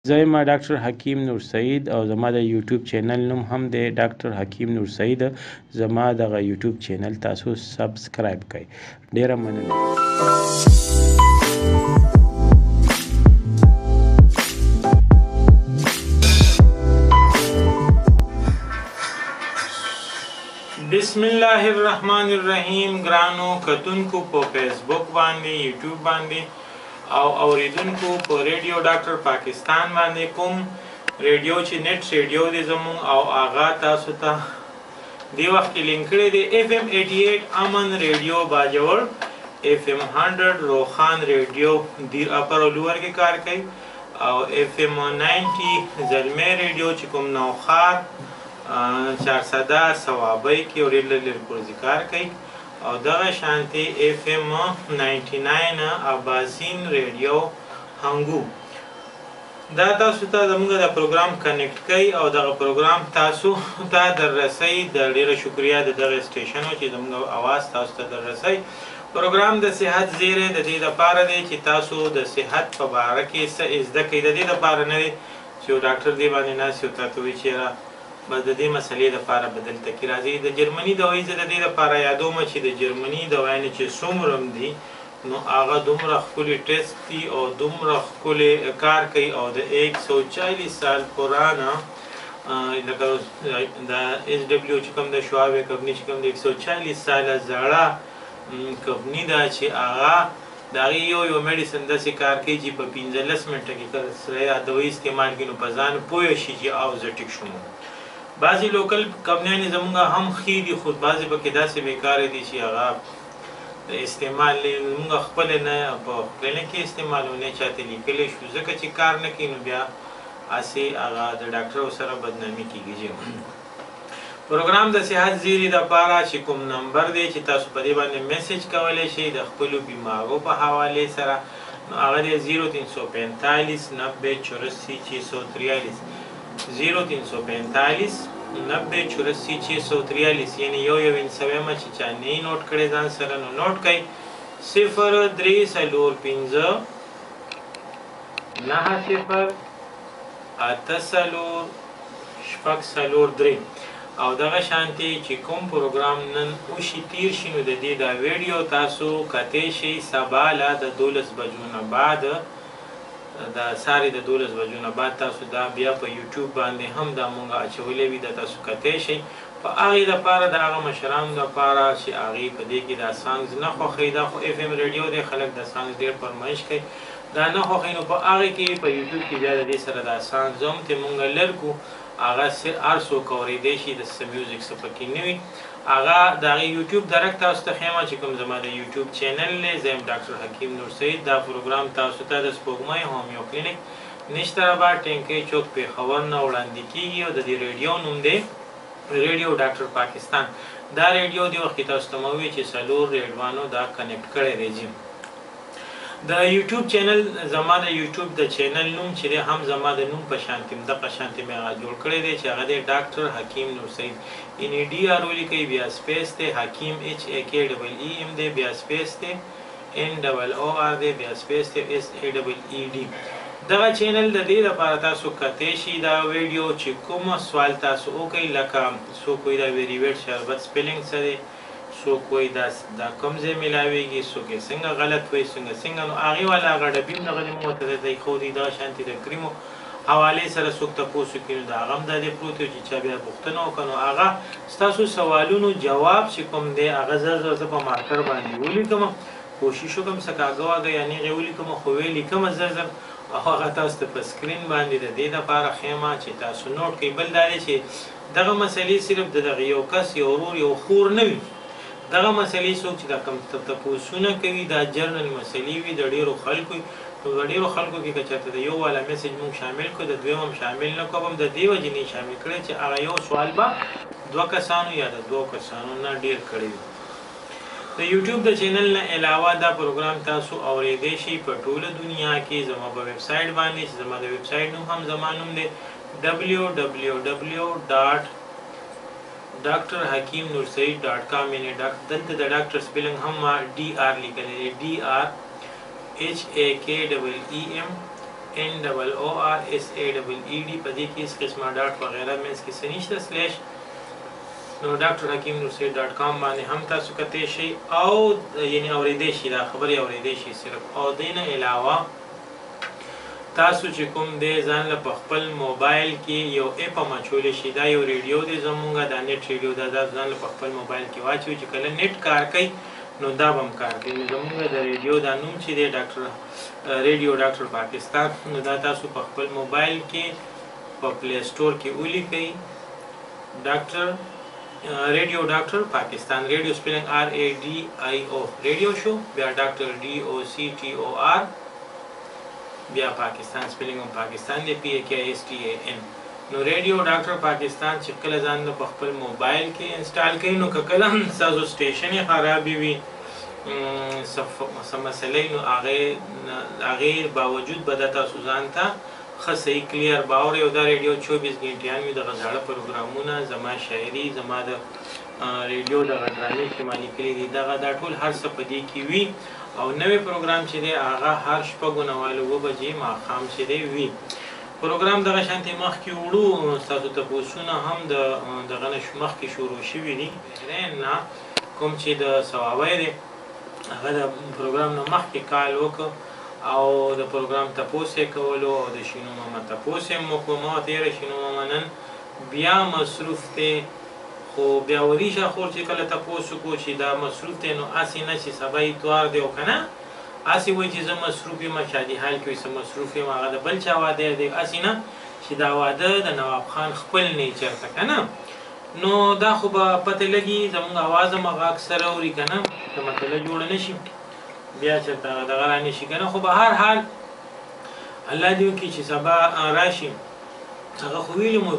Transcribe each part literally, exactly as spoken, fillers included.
زه یم ډاکټر حکیم نور سعید او زما د یوټیوب چینل نوم هم دی ډاکټر حکیم نور سعید. زما دغه یوټیوب چینل تاسو سبسکرایب کړئ. ډیره مننه. بسم الله الرحمن الرحیم. ګرانو کتونکو په فیسبوک باندې، یوټیوب باندې او اوریدونکو په ریډیو ډاکټر پاکستان باندې کوم ریډیو چې نت ریډیو دی زمون او آغا تاسو ته دی وخت کې لینک کړی دی اف ام اٹھاسی امن ریډیو باجوړ، اف ام سو روخان ریډیو دیر اپر او لوور کې کار کوي او اف ام نوے زلمه ریډیو چې کوم نوخات چهارصد ثوابی کې اورېدل لپاره ذکر کوي او دغه شانتي اف ام ننانوے اباسین ریډیو هنګو دا تاسو ته زموږ د پروګرام کنیکټ کوي او دغه پروګرام تاسو ته دررسي. د ډیره شکریا د دغه سټیشنو چې زموږ اواز تاسو ته دررسي. پروګرام د صحت زیره د دې لپاره دی چې تاسو د صحت په اړه کې څه زده کړئ. د دې لپاره نه دی چې ډاکټر دی باندې ناس یو تاسو وی چیرې بس د دې مسلې لپاره بدل تکي راځي. د جرمني دوايي زه د دې لپاره یادوم چې د جرمني دوايي چې څومره دي نو هغه دومره ښکلي ټیسټ دي او دومره ښکلي کار کوي او د ایک سو چالیس سال پرانا لکه د ایس ډبلیو چې کوم د شواب کمپني چې کوم د ایک سو چالیس ساله زړه کمپني ده چې هغه د هغې یو یو میډیسن داسې کار کوي چې په پنځلس منټه کې که سره دوايي استعمال کړي نو په ځان پوه شي چې او زه ټیک شوم. بعضې لوکل کمپنیانې زموږ هم ښې دي خو بعضې پکې داسې بېکاره دي چې هغه د استعمال زموږ خپل نه په کلینیک کې استعمالونه چاته لیکلی شو ځکه چې کار نه کوي نو بیا هسې هغه د ډاکټرو سره بدنامي کېږي. پروګرام د صحت زیري دپاره چې کوم نمبر دی چې تاسو په دې باندې میسج کولی شئ د خپلو بیمارو په حوالې سره نو هغه دی زیرو تین سو پینتالیس نبے چوراسی چھ سو تریالیس زیرو تین سو پینتالیس نبے چوراسی چھ سو تریالیس یعنی یو یو انسویمه چې چا نه نوٹ کړی ځان سره نو نوٹ کړئ صفر درې څلور پنځه نهه صفر اته څلور شپږ څلور درې او دغه شانتي چې کوم پروګرام نن وشي تیر شي نو د دې دا ویډیو تاسو کتی شئ سبا له د دولس بجو نه بعد د ساري د دولس بجو نه بعد تاسو دا بیا په یوټیوب باندې هم دا مونږ اچولی وي د تاسو کتی شئ. په هغې دپاره د هغه مشرانو دپاره چې هغې په دې کې دا سانګز نه خوښوي دا خو اف ام ریډیو دی خلک د سانګز ډېر فرمایش کوي دا نه خوښوي نو په هغې کې په یوټیوب کې بیا د دې سره دا سانګز هم چې مونږ لر کړو هغه هر څوک اورېدی شي د څه میوزیک څه پکې نه وي هغه د هغې یوټیوب ډایرکټ تاسو ته ښیم چې کوم زما د یوټیوب چینل دی زه یم ډاکټر حکیم نور سعید. دا پروګرام تاسو ته د سپوږمۍ هومیو کلینیک نشترآباد ټینکۍ چوک پېښور نه وړاندې کېږي او د دې ریډیو نوم دی ریډیو ډاکټر پاکستان. دا ریډیو دی وخت کې تاسو ته مه ووایي چې څلور ریډوانو دا کنیکټ کړی دی. د یوټیوب چینل زما د یوټیوب د چینل نوم چې دی هم زما د نوم په شانتې دغه شانتې مې هغه جوړ کړی دی چې هغه دی ډاکټر حکیم نور سعید یعنې ډي آر ولیکئ بیا سپیس دی حکیم ایچ ای کې ډبل ای ایم دی بیا سپیس دی ان ډبل او آر دی بیا سپیس دی ایس ای ډبل ای ډي. دغه چینل د دې لپاره تاسو کتی شي دا ویډیو چې کوم سوال تاسو وکئ لکه څوک وایي دا ویریویټ شربت سپیلنګ څه دی څوک وایي دا دا کوم ځای میلاویږي څوک یې څنګه غلط وایي څنګه څنګه نو هغې والا هغه ډبي هم دغه دې مو ورته دی ښودي دغه شانتې د کریمو حوالې سره څوک تپوس وکړي نو د هغه هم دا دی پروت چې چا بیا پوښتنه وکړه نو هغه ستاسو سوالونو جواب چې کوم دی هغه زر زر زه په مارکر باندې ولیکم کوشش وکړم څه کاږه واږه یا نیغې ولیکم خو ویې لیکمه زر زر او هغه تاسو ته په سکرین باندې د دې لپاره ښیمه چې تاسو نوټ کړئ. بل دا دی چې دغه مسلې صرف د دغه یو کس یو ورور یو خور نه وي دغه مسلې څوک چې دا کوم تپوسونه کوي دا جرنل مسلې وي د ډېرو خلکو په ډېرو خلکو کې که چېرته د یو والا میسج موږ شامل کړو د دویم هم شامل نه کوم د دې وجې نه شامل کړی چې هغه یو سوال به دوه کسانو یا د دوو کسانو نه ډېر کړی وي. د یوټیوب د چینل نه علاوه دا پروګرام تاسو اورېدی شئ په ټوله دنیا کې زما په ویب سایټ باندې چې زما د ویب سایټ نوم هم زما نوم دی ډبلیو ډبلیو ډبلیو ډاټ ډاکټر حکیم نور سعید ډاټ کام یعنې دلته د ډاکټر سپیلنګ هم ډي آر لیکلی دی ډي آر ایچ ای کې ډبل ای ایم ان ډبل او آر اس ای ډبل ای ډي په دې کې هیڅ قسمه ډاټ وغیره مینس کې څه نشته سلیش نو ډاکټر حکیم نور سید ډاټ کام باندې هم تاسو کتلی شئ او یعنی اورېدی شئ دا خبرې اورېدی شئ صرف او دې نه علاوه تاسو چې کوم دی ځان له په خپل موبایل کې یو اپ هم اچولی شي دا یو ریډیو دی زمونږ دا نیټ ریډیو دا دا ځان له په خپل موبایل کې واچوي چې کله نیټ کار کوي نو دا به هم کار کوي نو زمونږ د ریډیو دا نوم چې دی ډاکټر ریډیو ډاکټر پاکستان نو دا تاسو په خپل موبایل کې په پلی سټور کې ولیکئ ډاکټر ریډیو ډاکټر پاکستان ریډیو سپیلنګ آر ای ډي آی او ریډیو شو بیا ډاکټر ډي او سی ټي او آر بیا پاکستان سپیلنګ هم پاکستان دی پی ای کے ایس ټي ای ان نو ریډیو ډاکټر پاکستان چې کله ځان په خپل موبایل کې انسټال کړئ نو که کله ستاسو سټیشن یې خرابې وي څه مسلې نو هغې باوجود به دا تاسو ځان ته ښه صحیح کلیر به اورئ او دا ریډیو چوبیس ګنټیان وي دغه زاړه پروګرامونه زما شاعري زما د ریډیو دغه ډرامې چې ما لیکلي دي دغه دا ټول هر څه په دې کې وي او نوی پروګرام چې دی هغه هر شپږو نه واله اووه بجې ماښام چې دی وي پروګرام دغه شانتې مخکې وړو ستاسو تپوسونه هم د دغه نه مخکې شروع شوي دي نه کوم چې د ثوابی دی هغه د پروګرام نه مخکې کال وکړ او د پروګرام تپوس یې کولو او د شینو ماما تپوس یې هم وکړو ما تېره شینو ماما نن بیا مصروف دی خو بیا وریشه خور چې کله تپوس وکړو چې دا مصروف دی نو هسې نه چې سبا اتوار دی او که نه هسې وایي چې زه مصروف یم شادي حال کې وایي څه مصروف یم هغه د بل چا واده دی هسې نه چې دا واده د نواب خان خپل نه چېرته که نه نو دا خو به پته لګي زموږ اواز هم هغه اکثر اوري که نه د مسله جوړه نه شي بیا چېرته دغه را نه شي که نه خو به هر حال الله دې وکړي چې سبا راشي هغه خو ویلي مو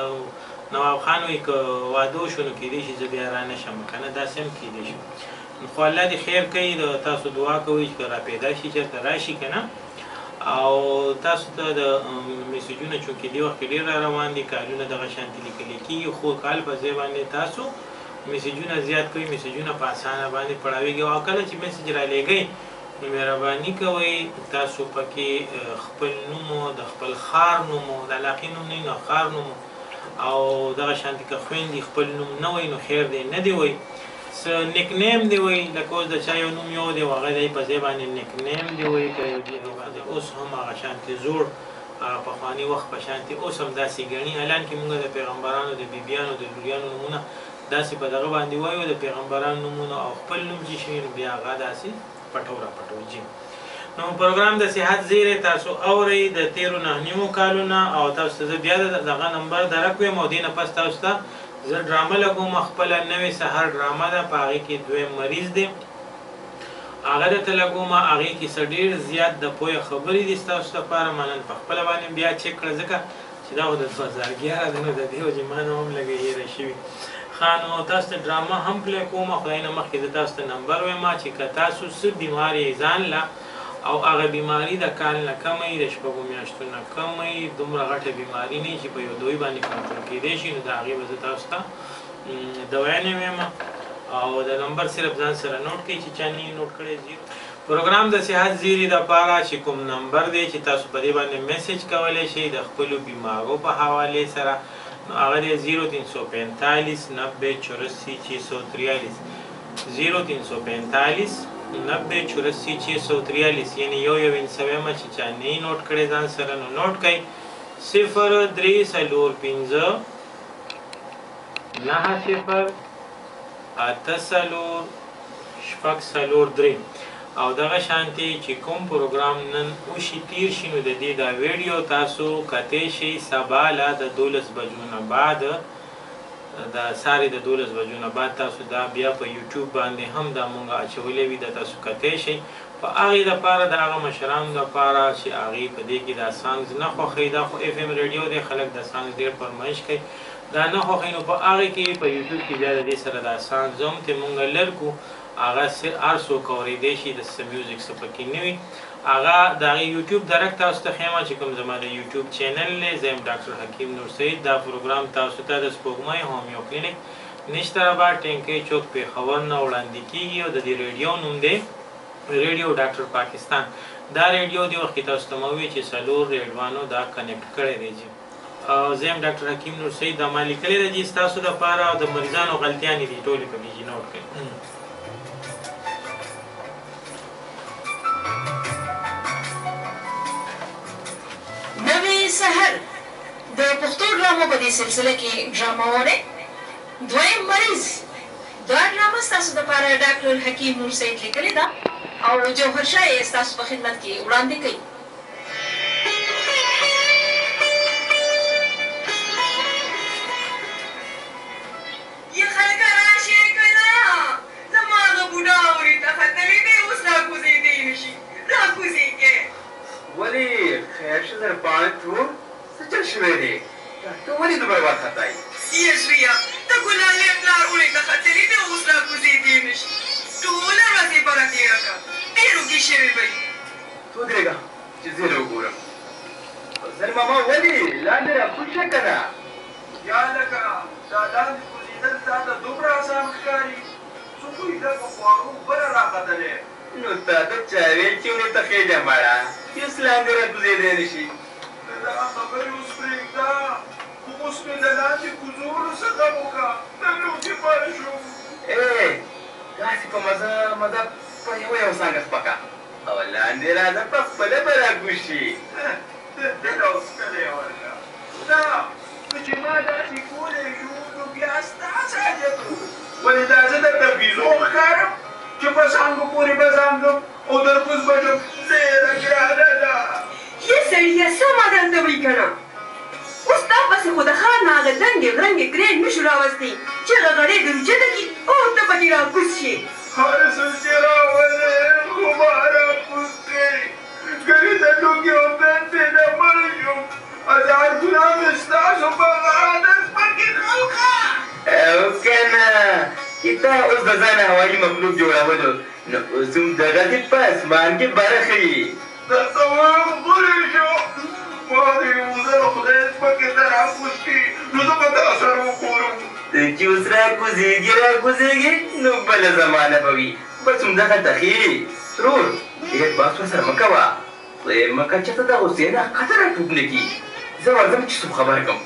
نواب خان وایي که واده وشو نو کیدای شي زه بیا را نه شم که نه داسې هم کیدای شي خو الله دې خیر کوي د تاسو دعا کوئ چې را پیدا شي چېرته راشي که نه او تاسو ته د میسیجونه چونکې دې وخت کې ډېر را روان دي کالونه دغه شانتې لیکلی کېږي خو کال په ځای باندې تاسو میسیجونه زیات کوئ میسیجونه په اسانه باندې پړاویږي او کله چې میسیج را لېږئ نو مهرباني کوئ تاسو پکې خپل نوم د خپل ښار نوم د علاقې نوم نه وي نو ښار نوم او دغه شانتې که خویندې خپل نوم نه وایي نو خیر دی نه دی وایي څه نیک نیم دی وایي لکه اوس د چا یو نوم یو دی هغه دی په ځای باندې نیک نیم دی وایي که یو دی اوس هم هغه شانتې زوړ پخواني وخت په شانتې اوس هم داسې ګڼي حالانکې موږ د پیغمبرانو د بیبیانو د لوریانو نومونه داسې په دغه باندې وایو د پیغمبرانو نومونه او خپل نوم چې شي نو بیا هغه داسې پټو را پټو جي نو پروګرام د صحت زیری تاسو اورئ د تیرو نهه نیمو کالونه او تاسو ته زه بیا دغه نمبر درکویم او دې نه پس تاسو ته زه ډرامه لګوم خپله نوې سهار ډرامه ده په هغې کې دویم مریض دی هغه درته لګوم هغې کې څه ډېر زیات د پوهې خبرې دي ستاسو لپاره ما نن په خپله باندې بیا چک کړه ځکه چې دا خو د دوه زره ګیاره ده نو د دې وجې ما نه هم لږه هېره شوي ښه نو تاسو ته ډرامه هم پلی کوم خدای نه مخکې زه تاسو ته نمبر وایم چې که تاسو څه بیمار یې ځان له او هغه بیماري د کال نه کمه وي د شپږو میاشتو نه کمه وي دومره غټه بیماري نه چې په یو دوی باندې کنټرول کېدی شي نو د هغې به زه تاسو ته دوایانې وایم او د نمبر صرف ځان سره نوټ کړئ چې چا نه نوټ کړی زیرو پروګرام د صحت زیری دپاره چې کوم نمبر دی چې تاسو په دې باندې میسج کولی شئ د خپلو بیمارو په حوالې سره نو هغه دی زیرو تین سو پینتالیس نبے چوراسی چھ سو تریالیس زیرو تین سو پینتالیس نبے چوراسی چھ سو تریالیس یعنی یو یو انسویمه چې چا نه نوٹ کړی ځان سره نو نوٹ کړئ صفر درې څلور پنځه نهه صفر اته څلور شپږ څلور درې او دغه شانتې چې کوم پروګرام نن وشي تیر شي نو د دې دا ویډیو تاسو کتی شئ سبا لا د دولس بجو نه بعد د ساري د دولس بجو نه بعد تاسو دا بیا په یوټیوب باندې هم دا مونږ اچولی وي د تاسو کتی شئ په هغې دپاره د هغه مشرانو دپاره چې هغې په دې کې دا سانګز نه خوښوي دا خو اف ام ریډیو دی خلک دا سانګز ډېر فرمایش کوي دا نه خوښوي نو په هغې کې په یوټیوب کې بیا د دې سره دا سانګز هم ته مونږ لر کړو هغه هر څوک اورېدی شي د څه میوزیک څه پکې نه وي هغه د هغې یوټیوب ډایرکټ تاسو ته ښیم چې کوم زما د یوټیوب چینل دی زه یم ډاکټر حکیم نور سعید دا پروګرام تاسو ته د سپوږمۍ هومیو کلینک نشترآباد ټینکۍ چوک پېښور نه وړاندې کېږي او د دې ریډیو نوم دی ریډیو ډاکټر پاکستان دا ریډیو دی وخت تاسو ته مو وی چې څلور ریډوانو دا کنیکټ کړی دی او زم ډاکټر حکیم نور سید د مالی کلی دی تاسو د پاره او د مریضانو غلطیانې دي ټولې په دې نوٹ کړئ. نوې سحر د پښتو ډرامو په دې سلسله کې ډرامه وره دویم مریض دا ډرامه ستاسو دپاره ډاکټر حکیم نور سید لیکلې ده او جوهر شاه یې ستاسو په خدمت کې وړاندې کوي. ولې خیر شه در باندې ټول څه چل شوی دی ته ولې دومره وارخطا یې یې زویه د ګلالۍ پلار ولې ته ختلې دی اوس را کوزېدی نشي ټوله ورځ یې بره تېره کړه ډېر اوږې شوې به وي. ته ودرېږه چې زه یې وګورم. زر ماما ولې لاندې راکوز شه که نه یا لکه دا لاندې کوزېدل تا ته دومره اسان ښکاري څو خو یې ده په خواړو بله راختلی نو تا ته چا ویل چې ونې ته خېږه مړه هېڅ لاندې راکوزېدی نه شي. دا خبرې اوس پرېږده خو اوس مې د لاندې کوزولو څه غم وکړه نن لوټې پاره شوم. ای داسې په مزه مزه په یوه یو څانګه سپکه او لاندې راځه په خپله به راکوز شي. دې ډول څکلی ورکړه نه که چې ما داسې کولی شو نو بیا ستاسې حاجت و ولې دا زه درته بیزو ښکارم چې په څانګو پورې به ځانګم او در کوز بشم ډېره ګرانه ده. یې سړیه سمه دلته وایي که نه اوس تا پسې خو د ښار نه هغه دنګې غرنګې ګرېډ نه شو راوستی چې هغه غړې دروچته کړي او ته پکې راکوز شي. هر څه چې راولې خو ما راکوز کړي ګرې د ټوکې او بندې نه مړ شوم ازادونه مې ستاسو په غاړه سپکې خلقه او که نه چې تا اوس د ځانه هوایي مخلوق جوړولو نو اوس هم دغسې په اسمان کې بره ښیي. درته وایم غلی شو ما دې یو ځل خدای سپکې ته راکوز کړي نو زه به تا سره وګورم. ته چې اوس راکوزېږي راکوزېږي نو بله زمانه به وي بس همدغه ښیي. ترور ډېر بحث ورسره مه کوه خدای مکه چېرته د غوسې نه ښکته راټوپ نه کړي. زه ورځم چې څوک خبر کړم.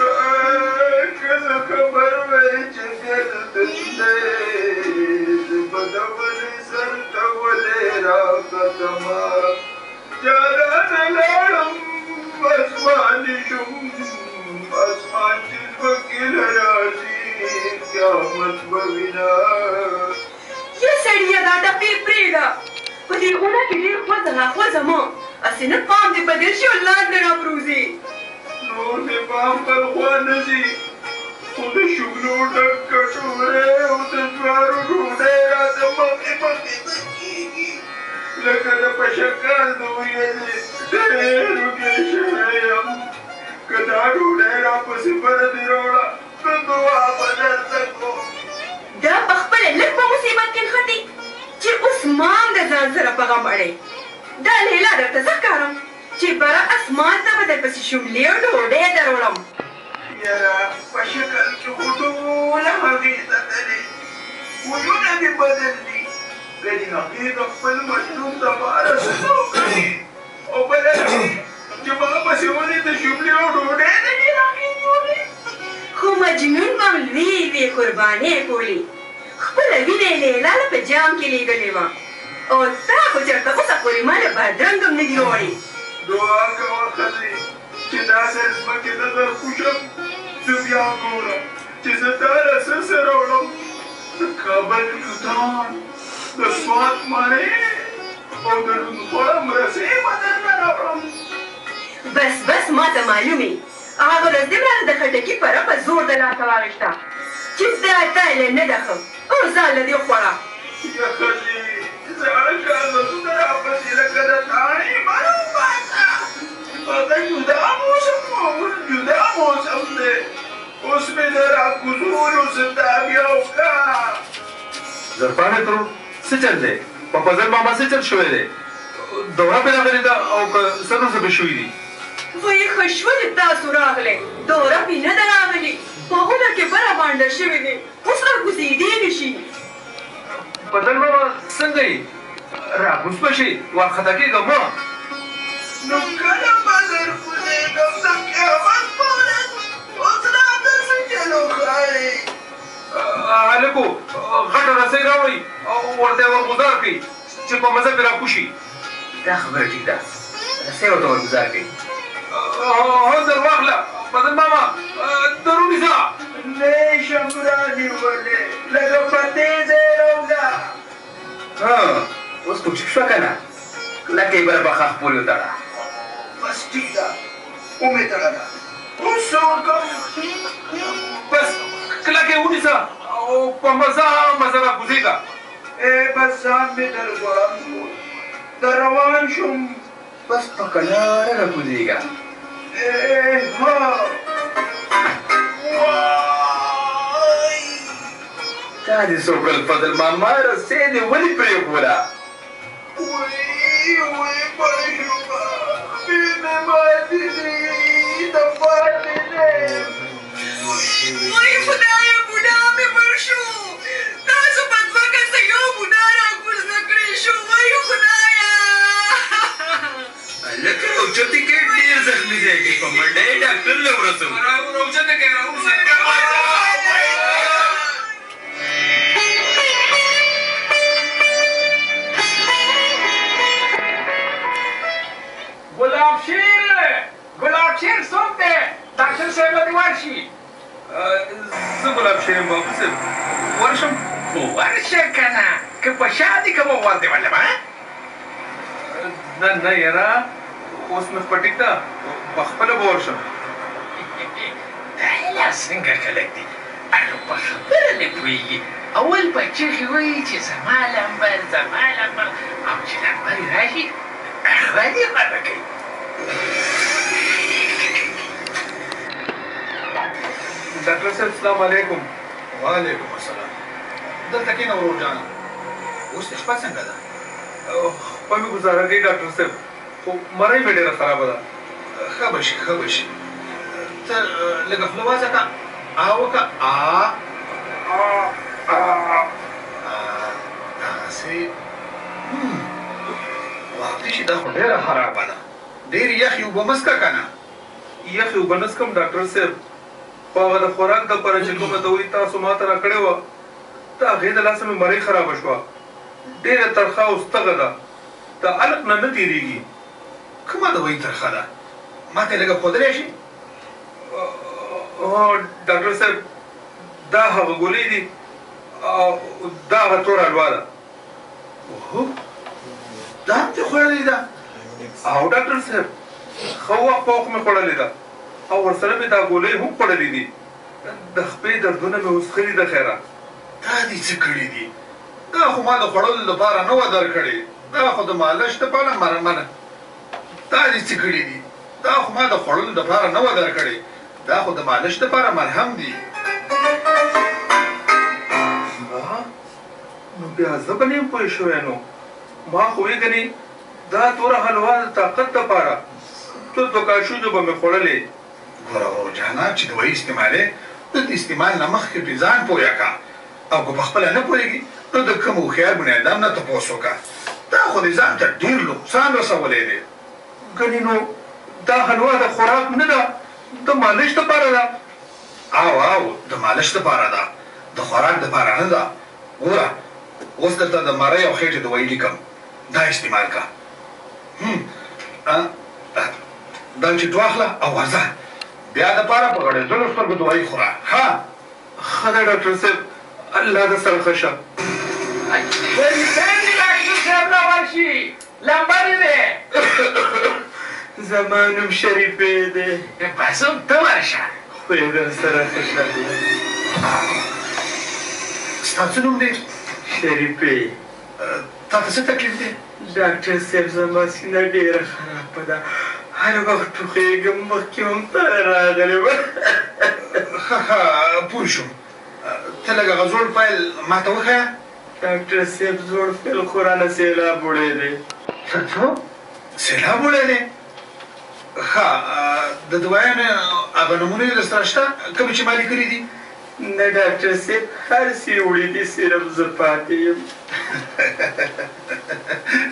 که زه خبر وی چې دلته دی به د ونې سر ته ولې راکتمه جانانه لاړم اسماني شوم اسمان چې ځمکې نه راځي قیامت به وینه. یې سړیه دا ټپې پرېږده په دې خونه کې ډېر خوځه راخوځه مه هسې نه پام دې بدل شي او لاندې راپروزي. نور مې پام بل خوا نه ځي خو د شګلو ډک کټورې او د جوارو ډوډۍ راته مخې مخې ته کېږي لکه د په شکل د وریځې ډېر وږی شوی یم. که دا ډوډۍ راپسې بره دې راوړه نو دعا به درته کوم. دا په خپله لږ په مصیبت کې نښتې چې اوس ما هم د ځان سره په غم اړی. دا لیلا درته زه ښکارم چې بره اسمان ته به درپسې شملې او ډوډۍ دروړم. یاره په شکل کې خو ټوله هغې ته تلې خویونه دې بدل دي ګنې هغې د خپل مظلوم دپاره څه نه وکړي او بله چې ما پسې ولې د شملې او ډوډۍ نه دي هغې نیولې. خو مجنون به هم لوی لوی قربانۍ کولې خپله وینه یې لیلا له په جام کې لېږلې وه او تا خو چېرته اوسه پورې ما له بدرنګ هم نه دي وړې. دعا کوه ښځې چې دا ځل ځمکې ته درکوشم زه بیا ګورم چې زه تا له څه سره وړم د کابل توتان د سوات مڼې او د لوندخوړه مرسۍ به درنه راوړم. بس بس ما ته معلومې هغه ورځ دې راته د خټکي پره په زور د لاسه واخېسته چې دا تا یې نه ده ښه او ځان له دې خوړه. یا ښځې زاړه کاغذونه راپسې لکه د تاڼې بره وباسه هغه جدا موسم اوس جدا موسم دی اوس مې د راکوزولو زنده بیا وکړه. زرپاڼې ترور څه چل دی په فضل ماما څه چل شوی دی دوره پرې راغلې ده او که څه نور څه پرې شوي دي. وایي ښه شوه چې تاسو راغلی دوره پې نه ده راغلې په غونه کې بره بانډه شوې دي اوس راکوزېدی نه شي. فضل ماما څنګه یې راکوز به شي وارخطا کېږه مه نو کله به درکوزېږم د قیامت په ورځ اوس راته څه چلو ښایي هلکو غټه رسۍ راوړئ او ورته یې ورګزار کړئ چې په مزه پرې راکوشي دا خبره ټیک ده رسۍ ورته ورګزار کړئ هو در واخله بدن ماما در ونیسه نه شم رانیولې لږه په تیزه یې راوړه اوس کوچک شوه که نه لکه یې بله پخه پورې وتړه بس ټیک ده ومې تړله اوس څه وکړم بس کلکه یې ونیسه او په مزه مزه راکوزېږه ای بس ځان مې در غواړم در روان شوم بس په کراره راکوزېږه ها تا دې څه وکړل فضل ماما رسۍ دې ولې پرېښوله وی وی پړ شومه سپي مې ماتې دي د پاتې نه وای خدایه بوډا مې مړ شو تاسو په دوه کسه یو بوډا راکوز نه کړی شو وای خدایه لکه اوچتې کې ډېر زخمي ځای کې په منډه یې ډاکټر له ورسوو راوچته کې راوځه ګلاب شیر ګلاب شیر څوک دی ډاکټر صاحب به دې ورشي زه ګلاب شیر یم بابو صاحب ورشم خو ورشه که نه که په شا دي که به ورته ولم نه نه یاره اوس مې خپه ټیک ده په خپله به ورشم دا لا څنګه خلک دي هغه په خبره نه پوهېږي اول به چغې وایي چې زما لمبر زما لمبر او چې لمبر راشي اخوان یې غږه کوي ډاکټر صاحب السلام علیکم وعلیکم السلام دلته کښېنه ورور جانه اوس دې شپه څنګه ده خپه مې ګزاره کوي ډاکټر صاحب خو مرۍ مې ډېره خرابه ده ښه به شي ښه به شي ته لږه خوله وازه کړه آ وکړه آ داسې واقعي چې دا خو ډېره خرابه ده ډېرې یخې اوبه مه څښه که نه یخې اوبه نه څښم ډاکټر صاحب خو هغه د خوراک دپاره چې کومه دوایي تاسو ماته راکړې وه د هغې د لاسه مې مرۍ خرابه شوه ډېره ترخه او ستغه ده د علق نه نه تېرېږي کومه دوایي ترخه ده ما ته یې لږه ښودلی شي هو ډاکټر صاحب دا هغه ګولۍ دي او دا هغه توره حلوا ده اوهو دا هم دې خوړلې ده او ډاکټر صاحب ښه وخت په وخت مې خوړلې ده او ورسره مې دا ګولۍ هم خوړلې دي د خپې دردونه مې وسخلي ده خیره دا دې څه کړي دي دا خو ما د خوړلو لپاره نه وه درکړې دا خو د مالش دپاره مرمنه دا دې څه کړي دي دا خو ما د خوړلو لپاره نه وه درکړې دا خو د مالش دپاره مرهم دي نو بیا زه به نه یم پوه شوی نو ما خو ویې ګنې دا توره حلوا د طاقت دپاره څو دوه کاشونو به مې خوړلې ګوره ورور جانا چې دوایي استعمالې د دې استعمال نه مخکې پرې ځان پویه کړه او که پخپله نه پوهېږي نو د کوم هوښیار بنیادم نه تپوس وکړه دا خو دې ځان ته ډېر نقصان رسولی دی ګنې نو دا حلوا د خوراک نه ده د مالش دپاره ده او او د مالش دپاره ده د خوراک دپاره نه ده ګوره اوس درته د مرۍ او خېټې دوایي لیکم دا استعمال کړه دا چې واخله او ورځه بیا دپاره په غړېدلو سترګو دوایي خوره ښه ښه ده ډاکټر صاحب الله د سره ښه شه څنګه ډاکټر صاحب را ورشي لمبر دی زما نوم شریفې دی بس هم ته ورشه خو یې در سره ښه شه دی ستا څه نوم دی شریفې تا ته څه تکلیف دی ډاکټر صاحب زما سینه ډېره خرابه ده هر وخت ټوخېږم مخکې هم تله راغلی وه ښه ښه پوه شوم ته لږ هغه زوړ فایل ما ته وښیه ډاکټر صاحب زوړ فایل خو رانه سیلاب وړی دی څه څه سیلاب وړی دی ښه د دوایانو هغه نمونې در سره شته کومې چې ما لیکلي دي نه ډاکټر صاحب هر څه یې وړي دي صرف زه پاتې یم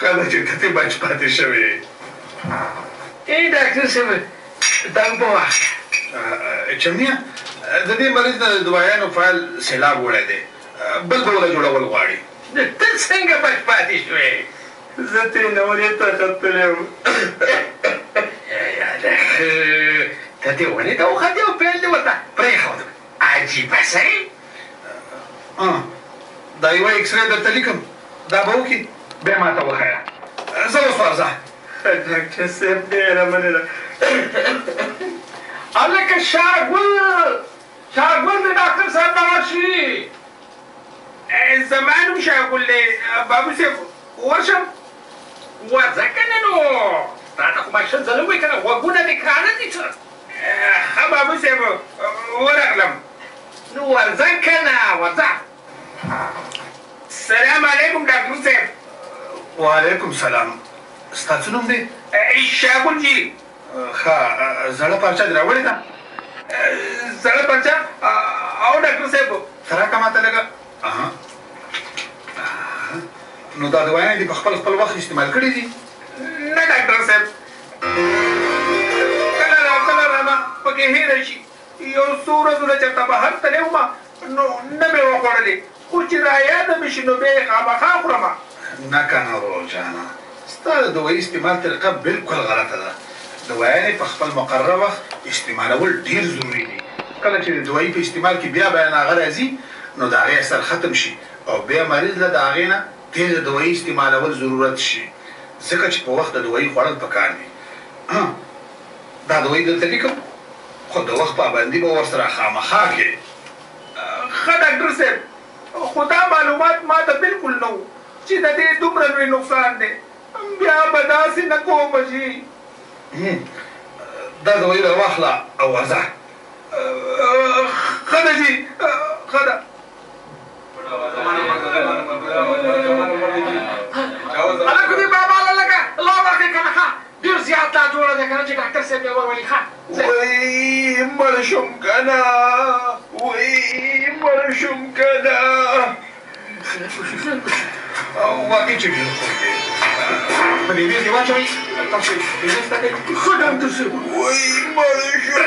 ښه ده چې ته ترې بچ پاتې شوې. ای ډاکټر صاحب دا اوبه واخله. چمنیه د دې مریض نه د دوايانو فایل سیلاب وړی دی، بل به وله جوړول غواړي. ته څنګه بچ پاتې شوې؟ زه ترې نورې ته ختلی وم. ته دې ولې ته وختې او پیل دې ورته پرېښودم. عجیبه سړی. دا یوه اکسرې درته لیکم، دا به وکړي، بیا ما ته وښیه. زه اوس ورځه. ډاکټر صاحب ډېره مننه. هلکه شاګل شاګل د ډاکټر صاحب نه ورشي. زما نوم شاګل دی بابو صاحب، ورشم؟ ورځه که نه نو تا ته خو ما شل ځله ووایي که نه غوږونه دې کاڼه دي څه. ښه بابو صاحب ورغلم. نو ورځه که نه ورځه. سلام علیکم ډاکټر صاحب. وعلیکم سلام. ستا څه نوم دی؟ شاګل جي. ښه زړه پارچه دې راوړې ده؟ زړه پارچه او ډاکټر صاحب ته راکړه ما ته لږه. نو دا دوايانې دې په خپل خپل وخت استعمال کړي دي؟ نه ډاکټر صاحب، کله را کله رانه پکې هېره شي. یو څو ورځو نه چېرته بهر تللی وم نو نه مې وخوړلې، خو چې را یاده مې شي نو بیا یې خامخا خورم. نه کنه ورور جانه، ستا د دوایي استعمال طریقه بالکل غلطه ده. دوايانې په خپل مقرره وخت استعمالول ډېر ضروري دي. کله چې د دوایي په استعمال کې بیا بیان هغه راځي نو د هغې اثر ختم شي او بیا مریض له د هغې نه تیزه دوایي استعمالول ضرورت شي، ځکه چې په وخت د دوایي خوړل پکار دي. دا دوایي دلته لیکم، خو د وخت پابندي به ورسره خامخا کې. ښه ډاکټر صاحب، خو دا معلومات ما ته بالکل نه وو چې د دې دومره لوی نقصان دی. بیا به داسې نه کوم چې دا دوایي راواخله او ورځه. ښه ده جي، ښه ده. هلکو دې بابا لکه لا ورکړې که نه ښه ډېر زیات لا جوړه دی که نه چې ډاکټر صاحب یې ورولي. ښه وای مړ شم که نه، وای مړ شم که نه. واقعي چې ډېر خوږ دی. په دې بیل کې واچوئ، تاسو بزنس ته کوئ. ښه ډاکټر صاحب. وای مړ شم.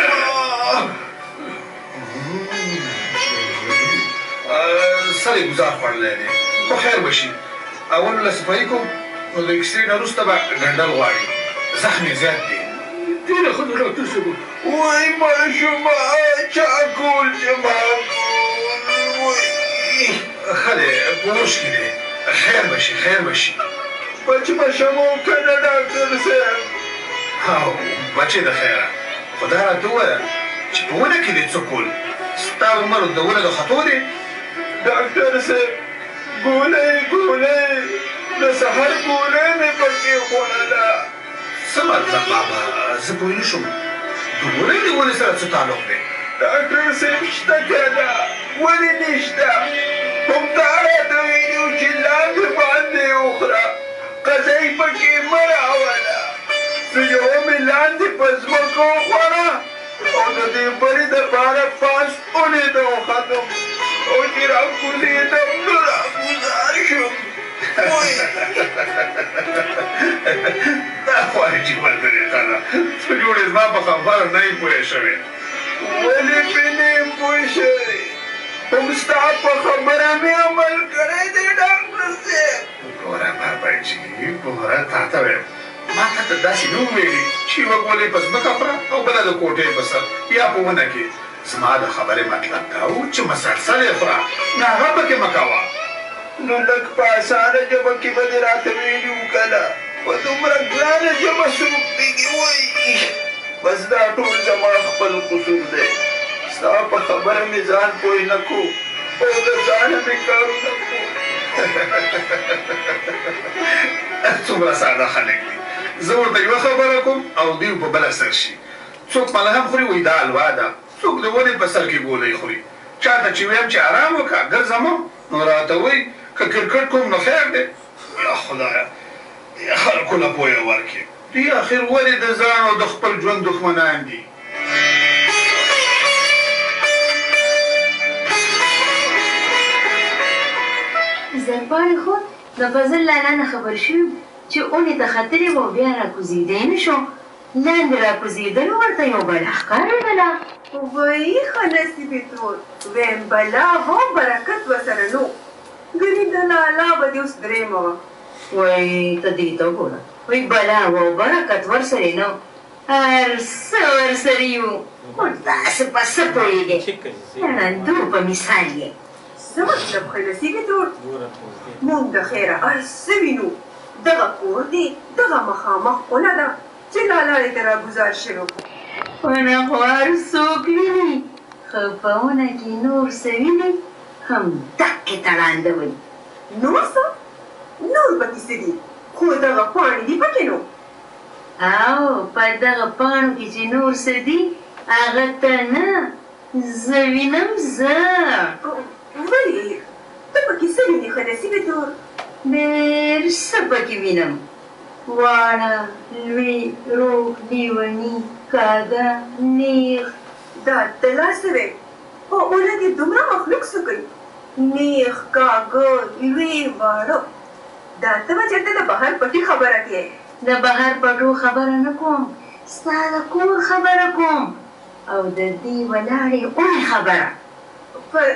سر یې ګزار خوړلی دی، خو خیر به شي. اول له صفایي کوم نو د اکسرې نه وروسته به ګنډل غواړي، زخم یې زیات دی. ډېره ښه ده ډاکټر صاحب. وای مړ شم، چاکول زما کول. ښه دی، په اوش کې دی، خیر به شي، خیر به شي. بچ به شم او که نه ډاکټر صاحب؟ او بچې د خیره، خو دا راته ووایه چې په ونه کې دې څه کول؟ ستا عمر د ونه د ختو دی؟ ډاکټر صاحب ګولۍ ګولۍ د سحر ګولۍ مې پکې خوړله. څه مطلب بابا؟ زه پوه نه شم. د ګولۍ د ونې سره څه تعلق دی؟ ډاکټر صاحب شته که نه؟ ولې نشته؟ همدا راته ویلي وو چې لاندې باندې یې وخوره، قضه یې پکې مه راوله. نو یوه مې لاندې په ځمکه وخوړه او د دې بلې دپاره پاس اونې ته وختم او چې راکوزېدم نو راګوزار شم. دا خو عجیبه طریقه ده. څه جوړې زما په خبره نه یې پوه شوې. ولې پرې نه یم پوه شوی؟ هم ستا په خبره مې عمل کړی دی ډاکټر صاحب. ګوره باباجي، ګوره تا ته وایم، ما تا ته داسې نه وویلي چې یوه ګولۍ په ځمکه خوره او بله د کوټې په سر یا په ونه کې. زما د خبرې مطلب دا و چې مسلسل یې خوره، نه هغه پکې مه کوه. نو لږ په اسانه ژبه کې به دې راته ویلي وو که نه؟ په دومره ګرانه ژبه څوک پوهېږي؟ وایي بس دا ټول زما خپل قصور دی. ستا په خبره مې ځان پوه نه کو او د ځانه مې کارونه کو. څومره ساده خلک دي. زه ورته یوه خبره کوم او دوی په بله سر شي. څوک ملهم خوري وایي دا حلوا ده، څوک د ونې په سر کې ګولۍ خوري. چا ته چې ویم چې ارام وکړه ګرځه مه نو راته وایي که کرکټ کوم نو خیر دی. یا خدایه خلکو له پویه ورکړي. دوی اخر ولې د ځان او د خپل ژوند دښمنان دي؟ زرپاړې خو د فضل لالا نه خبر شوي چې اونې ته ختلې وه بیا راکوزېدی نه شو لاندې راکوزېدل ورته یو بلا ښکارېدله وایي ښه نصیب یې ترور ویم بلا هو برکت ورسره نو ګنې د لالا به دې اوس درېیمه وه وایي ته دې ته وګوره وایي بلا و برکت ورسرې نه هر څه ورسره یو خو داسې په څه پوهېږې د ړندو په مثال یې څه مطلب ښه نصیب یې ترور موږ د خیره هر څه وینو دغه کور دی دغه مخامخ خونه ده چې لالا یې ته راګوزار شوی ونه خو هر څوک ویني خو په ونه کې نور څه ویني همدقې ته ړانده وایي نور څه نور پکې څه دي خو دغه پاڼې دي پکې نو او په دغه پاڼو کې چې نور څه دي هغه ته نه زه وینم زه ولې ته پکې څه وینې ښه نصیبې تور ډېر څه پکې وینم واړه لوی روغ لیوني کاږه نیغ دا ته لا څه وې په اونه کې دومره مخلوق څه کوي نیغ کاږه لوی واړه دا ته به چېرته د بهر پټي خبره کې د بهر پټو خبره نه کوم ستا د کور خبره کوم او د دې ولاړې اونې خبره پر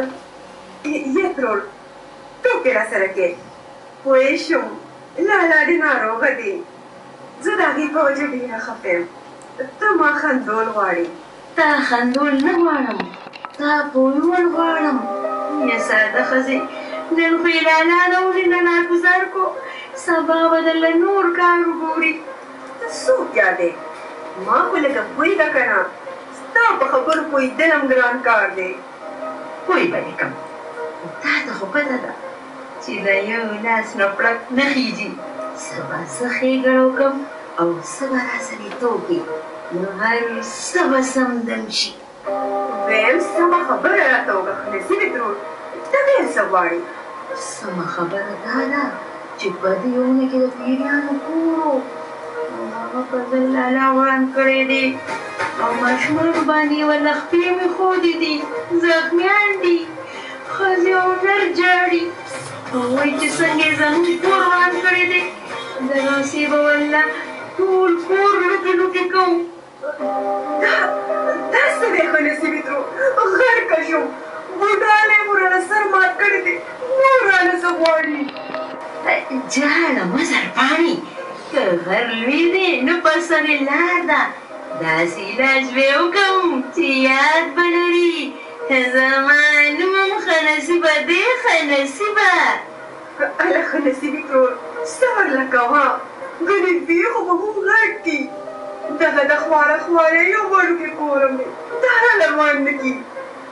یې ترور ټوکې راسره کې پوه شوم لالا دې ناروغه دی زه د هغې په وجه ډېره خفه یم ته ما خندول غواړې تا خندول نه غواړم تا پویول غواړم یا ساده ښځې نن خو یې لالا نه وړي نه ناګزار کو سبا به درله نور کار وګوري ته څوک یادې ما خو لږه پوهېږه که نه ستا په خبرو پوهېدل هم ګران کار دی پوی به دې کړم تا ته خو پته ده چې د یو لاس نه پړک نه خیږي څه به زه ښېګړه وکړم او څه به راسره توکي نو هر څه به سمدم شي ویم سمه خبره راته وکړه ښه نصیبې ترور ته ډېر څه غواړې سمه خبره دا ده چې په دې اونې کې د پیریانو کور او هغه په ځل لالا وران کړی دی او ماشومانو باندې یې ورله خپې مې ښودې دي زخمیان دي ښځې او نر جاړي او وایي چې څنګه یې زموږ کور وران کړی دی دغسې به ورله ټول کور لوټې لوټې کوو دا دا څه دی ښه نصیبې ترور غرقه شوم بوډالی مو رانه سر مات کړی دی نور رانه څه غواړي جاړه مزر پاڼې که غر لوی دی نو په سر یې لار ده داسې علاج به یې وکړم چې یاد به لري زما نوم هم ښه نصیبه دی ښه نصیبه اله ښه نصیبې ترور صبر له کوه ګنې دوی خو به هم غټ دي دغه د خواره خواره یو وړوکی کور هم دی دا راله روان نه کي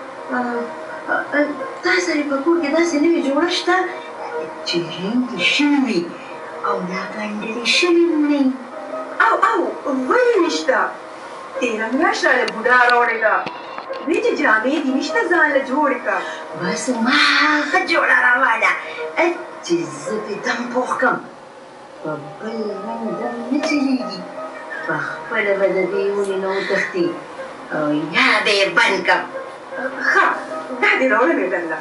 تا سره په کور کې داسې نوې جوړه شته چې رنګې شوي وي او لا ګنډلې شوي هم نه او او ولې نشته تېره میاشت راله بوډا راوړې ده وایي چې جامې دې نشته ځان له جوړې کړه بس هماغه جوړه راواله چې زه پې دم پوخ کړم په بل رنګ دم نه چلېږي پخپله به د دې ونې نه وتښتي او یا به یې بند کړم ښه دا دې راوړمې درله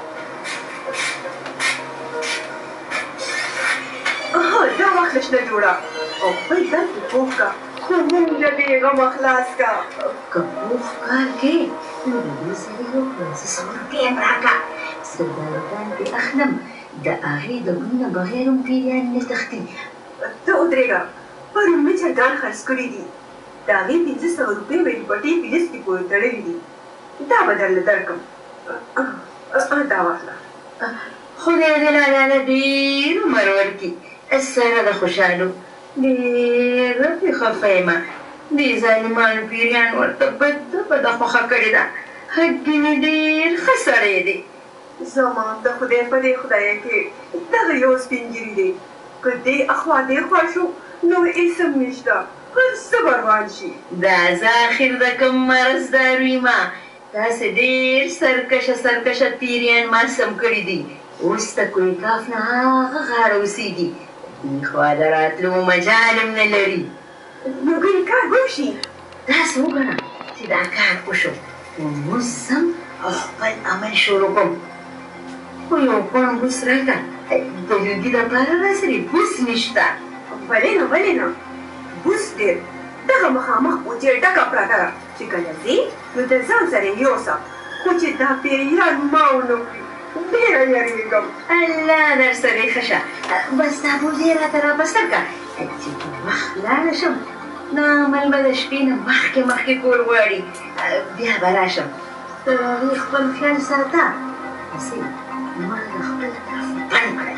هو دا واخله شنه جوړه او خپل ځان پې پوخ کړه خو موږ له دې غمه خلاص کړه که پوخ کار کوې نو د دې سړي یو پنځه سوه روپۍ هم راکړه زه دارګان پې اخلم د هغې د ګون نه بغیر هم پیریان نه تښتي ته ودرېږه پرون مې چرګان خرڅ کړي دي د هغې پنځه سوه روپۍ به یې پټې فلز کې پورې تړلي دي دا به درله درکړم دا واخله خدای دې لالا له ډېر عمر ورکړي سره د خوشحالو ډېره پې خفه یمه دې ظالمانو پیریان ورته بده بده خوښه کړې ده ګینې ډېر ښه سړی دی زما د خدای په دې خدایه کې دغه یو سپین ګیري دی که دې اخوا دې خوا شو نو هېڅ هم نشته هر څه به روان شي دا زه اخر د کوم مرض دارو یمه داسې ډېر سرکشه سرکشه پیریان ما سم کړي دي اوس د کویکاف نه هغه غاړه اوسېږي دې خوا د راتلو مجال هم نه لري نو ګنې کار به وشي داسې وګڼه چې دا کار وشو اوس هم او خپل عمل شروع کړم خو یو پڼ بوس راکړه د لوګي دپاره راسره بوس نشته. ولې نه ولې نه بوس ډېر دغه مخامخ کوڅې ډکه پرته ده چې کله ځې نو د ځان سره یې یوسه خو چې دا پیریان ما ونه کړي ډېره یېرېږم. الله در سره ښه شه. بس دا بوزې راته راپسته کړه چې په وخت لاړه شم نو عمل به د شپې نه مخکې مخکې کول غواړي بیا به راشم. د هغې خپل خیال ساته هسې ما د خپل طرف تنګ کړی.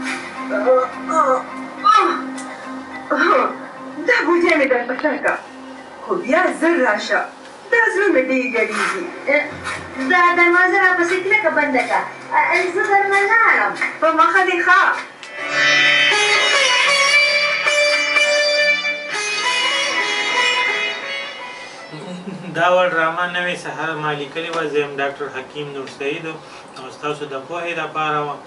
دا بوجۍ مې در پسر کړه خو بیا زر راشه دا زړه مې ډېر ګډېږي. دا دروازه راپسې کلکه بنده کړه زه درنه لاړم. په مخه دې ښه. دا وړ ډرامه نوې سهار ما لیکلې وه. زه یم ډاکټر حکیم نور سعید او ستاسو د پوهې دپاره وه.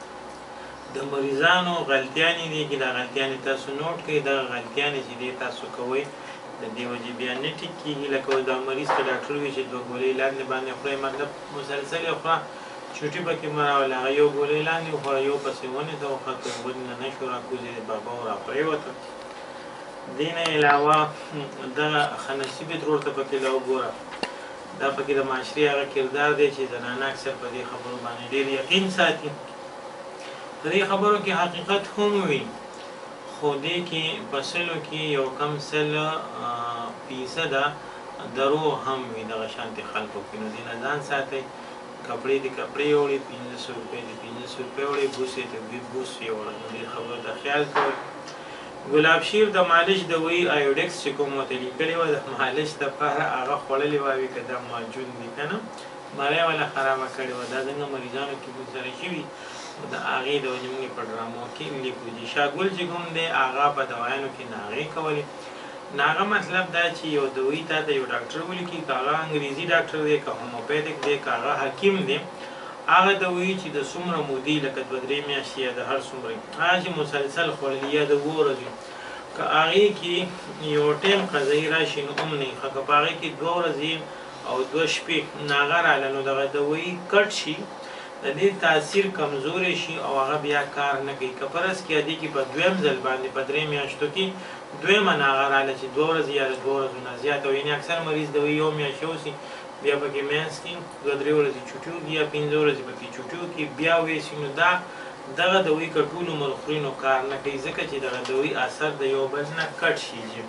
د مریضانو غلطیانې دي چې دا غلطیانې تاسو نوټ کړئ. دغه غلطیانې چې دی تاسو کوئ د دې وجې بیا نه ټیک کېږي. لکه دا مریض ته ډاکټر وایي چې دوه ګولۍ لاندې باندې خورئ مطلب مسلسل یې خوره چوټي پکې مه راولئ. هغه یو ګولۍ لاندې وخوړه یو پسې ونیسه وخوړه تر ونې نه نه شو راکوزېد بابا و راپرېوته. دې نه علاوه دغه ښه نصیبې ترور ته پکې له وګوره. دا پکې د معاشرې هغه کردار دی چې زنانه اکثر په دې خبرو باندې ډېر یقین ساتي. په دې خبرو کې حقیقت هم وي خو دې کې په سلو کې یو کم سل فیصده دروغ هم وي دغه شانتې خلکو کې. نو دې نه ځان ساتئ. کپړې دې کپړې وړي پنځه سوه روپۍ دې پنځه سوه روپۍ وړي بوس یې دې بوس یې وړه. نو دې خبرو ته خیال کوئ. ګلاب شیر د مالش دوايي آیوډکس چې کوم ورته لیکلې وه د مالش دپاره هغه خوړلې وه وي که دا معجون دي که نه مری والا خرابه کړې وه. دا څنګه مریضانو کې موږ سره شوي د هغې د وجې موږ په ډرامو کې لیکو. چې شاګل چې کوم دی هغه په دوایانو کې ناغې کولې. ناغه مطلب دا چې یو دوایي تا ته یو ډاکټر ولیکي که هغه انګریزي ډاکټر دی که هوموپیتک دی که هغه حکیم دی هغه دوایي چې د څومره مودې لکه دوه درې میاشتې یا د هر څومره هغه چې مسلسل خوړلي یا د اووه ورځې که هغې کې یو ټایم قضایي راشي نو هم نه وي ښه. که په هغې کې دوه ورځې او دوه شپې ناغه راغله نو دغه دوایي کټ شي د دې تاثیر کمزوری شي او هغه بیا کار نه کوي. که فرض کړه دې کې په دویم ځل باندې په درې میاشتو کې دویمه ناغه راغله چې دوه ورځې یا د دوه ورځو نه زیاته وي یعنې اکثر مریض دوایي یو میاشت یوسي بیا پکې منځ کې دوه درې ورځې چوټي وکړي یا پنځه ورځې پکې چوټي وکړي بیا ویسي نو دا دغه دوایي که ټول عمر خوري نو کار نه کوي ځکه چې دغه دوایي اثر د یو بل نه کټ شي.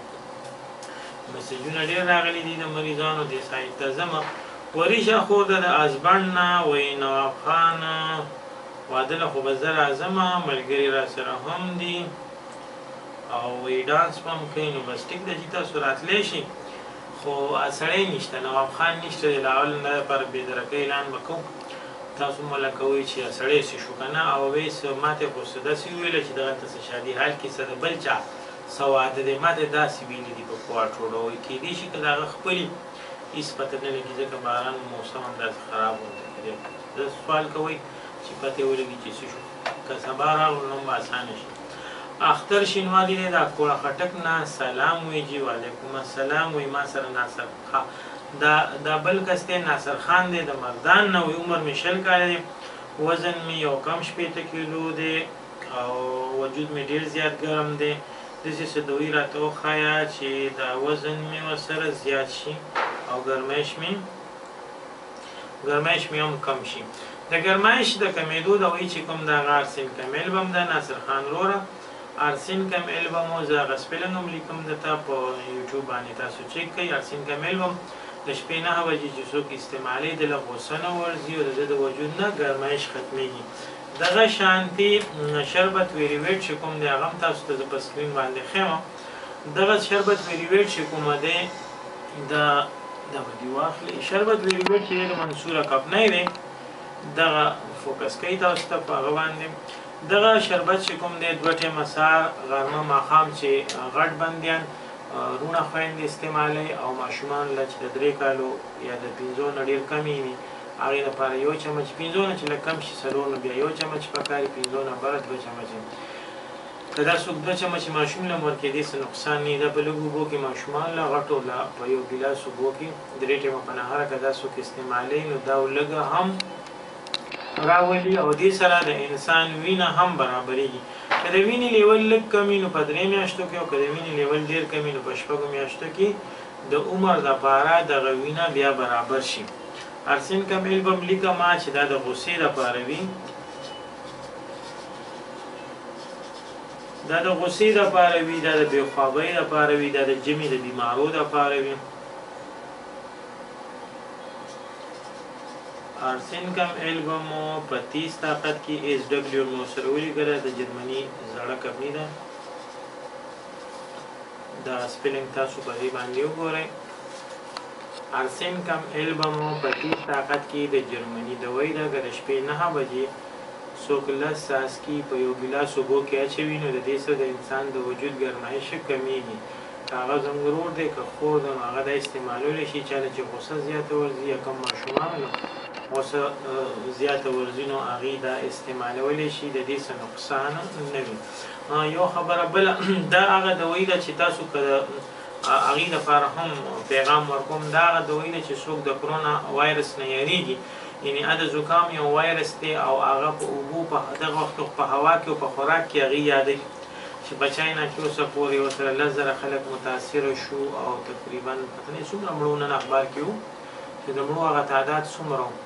میسجونه ډېر راغلي دي د مریضانو دې سایټ ته ځمه. وریشه خور ده د ازبڼ نه وایي نواب خان واده له خو به زه راځمه ملګري را سره هم دي او وایي ډانس به هم کوي نو بس ټیک ده چې تاسو راتلی شئ خو سړی نشته نواب خان نشته د اول نه لپاره بېدرکۍ اعلان به کوو تاسو مو لکه وایي چې سړی څه شو که نه او وایي ما ته خو څه داسې وویله چې دغلته څه شادي حال کې څه د بل چا څه واده دی ما ته داسې ویلي دي په کوارټروډه وایي کېدای شي که د هغه خپلي هېڅ پته نه لګي ځکه باران موسم هم داسې خراب ورته کېدی زه سوال کوئ چې پته یې ولګي چې څه شو که سبا راغلو نو هم به اسانه شي. اختر شینوالي دی دا کوړه خټک نه سلام وایي جي وعلیکم السلام وایي ما سره ناصر ښه دا دا بل کس دی ناصر خان دی د مردان نه وایي عمر مې شل کاله دی وزن مې یو کم شپېته کیلو دی او وجود مې ډېر زیات ګرم دی داسې څه دوایي راته وښایه چې دا وزن مې ورسره زیات شي او ګرمایش مې ګرمایش مې هم کم شي. د ګرمایش د کمېدو دوایي چې کوم د هغه ارسین کمیل به هم ده ناصر خان وروره ارسین کمیل به مو زه هغه سپیلنګ هم لیکم درته په یوټیوب باندې تاسو چیک کوئ. ارسین کمیل به هم د شپې نهه بجې چې څوک استعمالوي د له غوسه نه ورځي او د ده د وجود نه ګرمایش ختمېږي. دغه شانتي شربت ویریویټ چې کوم دی هغه هم تاسو ته زه په سکرین باندې ښیم. دغه شربت ویریویټ چې کومه دی د دغه دې واخلئ شربت ویریویټ چې دی د منصوره کپنۍ دی دغه فوکس کوي تاسو ته په هغه باندې. دغه شربت چې کوم دی دوه ټیمه سهار غرمه ماښام چې غټ بندیان رونه خویندې استعمالوي او ماشومان له چې د درې کالو یا د پنځو نه ډېر کمې وي هغې لپاره یو چمچ پنځو نه چې لږ کم شي څلور نو بیا یو چمچ پکار وي پنځو نه بره دوه چمچې که دا څوک دوه چمچې ماشوم له ورکېدې څه نقصان نه دا په لږو اوبو کې ماشومان له غټو له په یو ګیلاس اوبو کې درې ټیمه په نهاره که دا څوک استعمالوي نو دا لږه هم راولي او دې سره د انسان وینه هم برابرېږي. که د وینې لیول لږ کمي نو په درې میاشتو کې او که د وینې لیول ډېر کمي نو په شپږو میاشتو کې د عمر دپاره دغه وینه بیا برابر شي. ارسن کمیل به م لیکمه چې دا د غوسې دپاره وي، دا د غوسې دپاره وي، دا د بېخوابۍ دپاره وي، دا د جمعې د بیمارو دپاره وي. ارسن کم البمو په تیس طاقت کې ایس ډبلیو مو سره ولیکله، د جرمني زړه کمپني ده. دا سپیلنګ تاسو په دې باندې وګورئ. ارسن کم البمو په تیس طاقت کې د جرمني دوی ده. که د شپې نهه بجې څوک لس څاڅکي په یو ګیلاس اوبو کې اچوي نو د دې سره د انسان د وجود ګرمایش کمیږي. که هغه زنګرور دی که خور ده نو هغه دا استعمالولی شي. چاله چې غوسه زیاته ورځي یا کم ماشومان نو غوسه زیاته ورځي نو هغې دا استعمالولی شي، د دې څه نقصان نه وي. یو خبره بله دا هغه دوی ده چې تاسو که د هغې دپاره هم پیغام ورکوم، دا هغه دوی ده چې څوک د کرونا وایرس نه یریږي، یعنې هغه د زکام یو وایرس دی او هغه په اوبو په دغه وخت په هوا کې او په خوراک کې هغې یادوي چې په چاینا کې اوسه پورې ورسره لس زره خلک متاثره شو او تقریبا پته نه څومره مړو نن اخبار کې وو چې د مړو هغه تعداد څومره و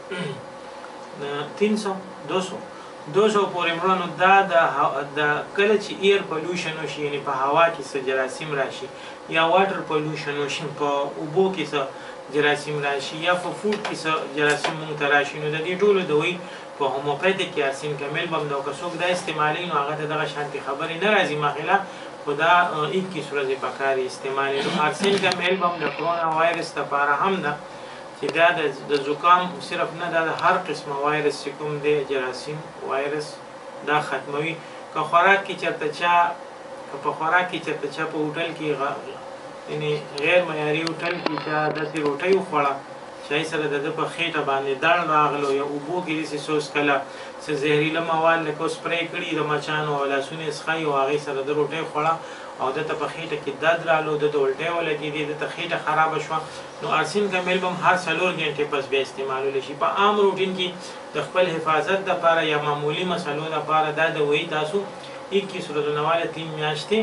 تین سو دو سو دو سو پورې مړه. نو دا د کله چې ایر پلوشن وشي یعنې په هوا کې څه جراثیم راشي یا واټر پلوشن وشي په اوبو کې څه جراثیم راشي یا په فوډ کې څه جراثیم مونږ ته راشي نو د دې ټولو دوی په هوموپیتیک کې ارسین کمیل به هم ده. که څوک دا استعمالوي نو هغه ته دغه شانتې خبرې نه راځي ماخله، خو دا اکیس ورځې پکار یې استعمالوي. نو ارسین کمیل به هم د کرونا وایرس دپاره هم ده چې دا د زکام صرف نه، دا د هر قسمه وایرس چې کوم دی جراثیم وایرس دا ختموي. که خوراک کې چېرته چا که په خوراک کې چېرته چا په هوټل کې یعنې غیر معیاري هوټل کې چا داسې روټۍ وخوړه چې هغې سره د ده په خېټه باندې دړ راغلو یا اوبو کې داسې څوس کله څه زهریله مواد لکه سپری کړي د مچانو او لاسونه یې څښي او هغې سره د روټۍ خوړه او دته په خېټه کې درد رالو، دته الټۍ ولګېدې، دته خېټه خرابه شوه نو ارسین کمیل به هم هر څلور ګنټې پس بیا استعمالولی شي. په عام روټین کې د خپل حفاظت دپاره یا معمولي مسلو دپاره دا دوایي تاسو اکیس ورځو نه واله تین میاشتې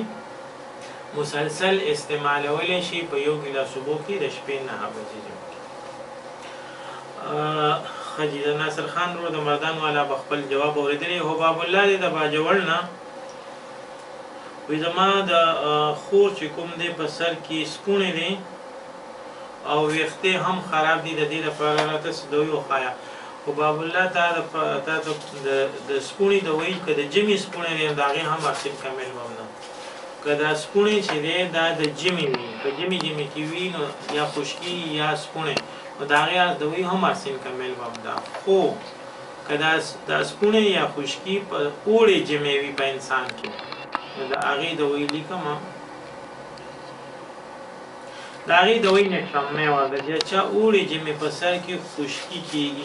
مسلسل استعمالولی شي په یو ګیلاس اوبو کې د شپې نهه بجې جمع کې. ښه جي د ناصر خان ورو د مردان والا به خپل جواب اورېدلی. حباب الله دی د باجوړ نه وی زما د خور چې کوم دی په سر کې سپونې دی او ویښتې هم خراب دي، د دې لپاره راته څه دوی وښایه. حباب الله تا د سپونې دوی که د جمعې سپونې دی د هغې هم ارسین کمیل به هم ده. که دا سپونې چې دی دا د جمعې وي، که جمعې جمعې کې وي نو یا خشکي یا سپونې نو د هغې دوی هم ارسین کمیل به هم ده. خو که دا سپونې یا خشکي په اوړې جمعې وي په انسان کې نو د هغې دوی لیکمه، د هغې دوی نټرمۍ وه د چا اوړې جمعې په سر کې خشکي کېږي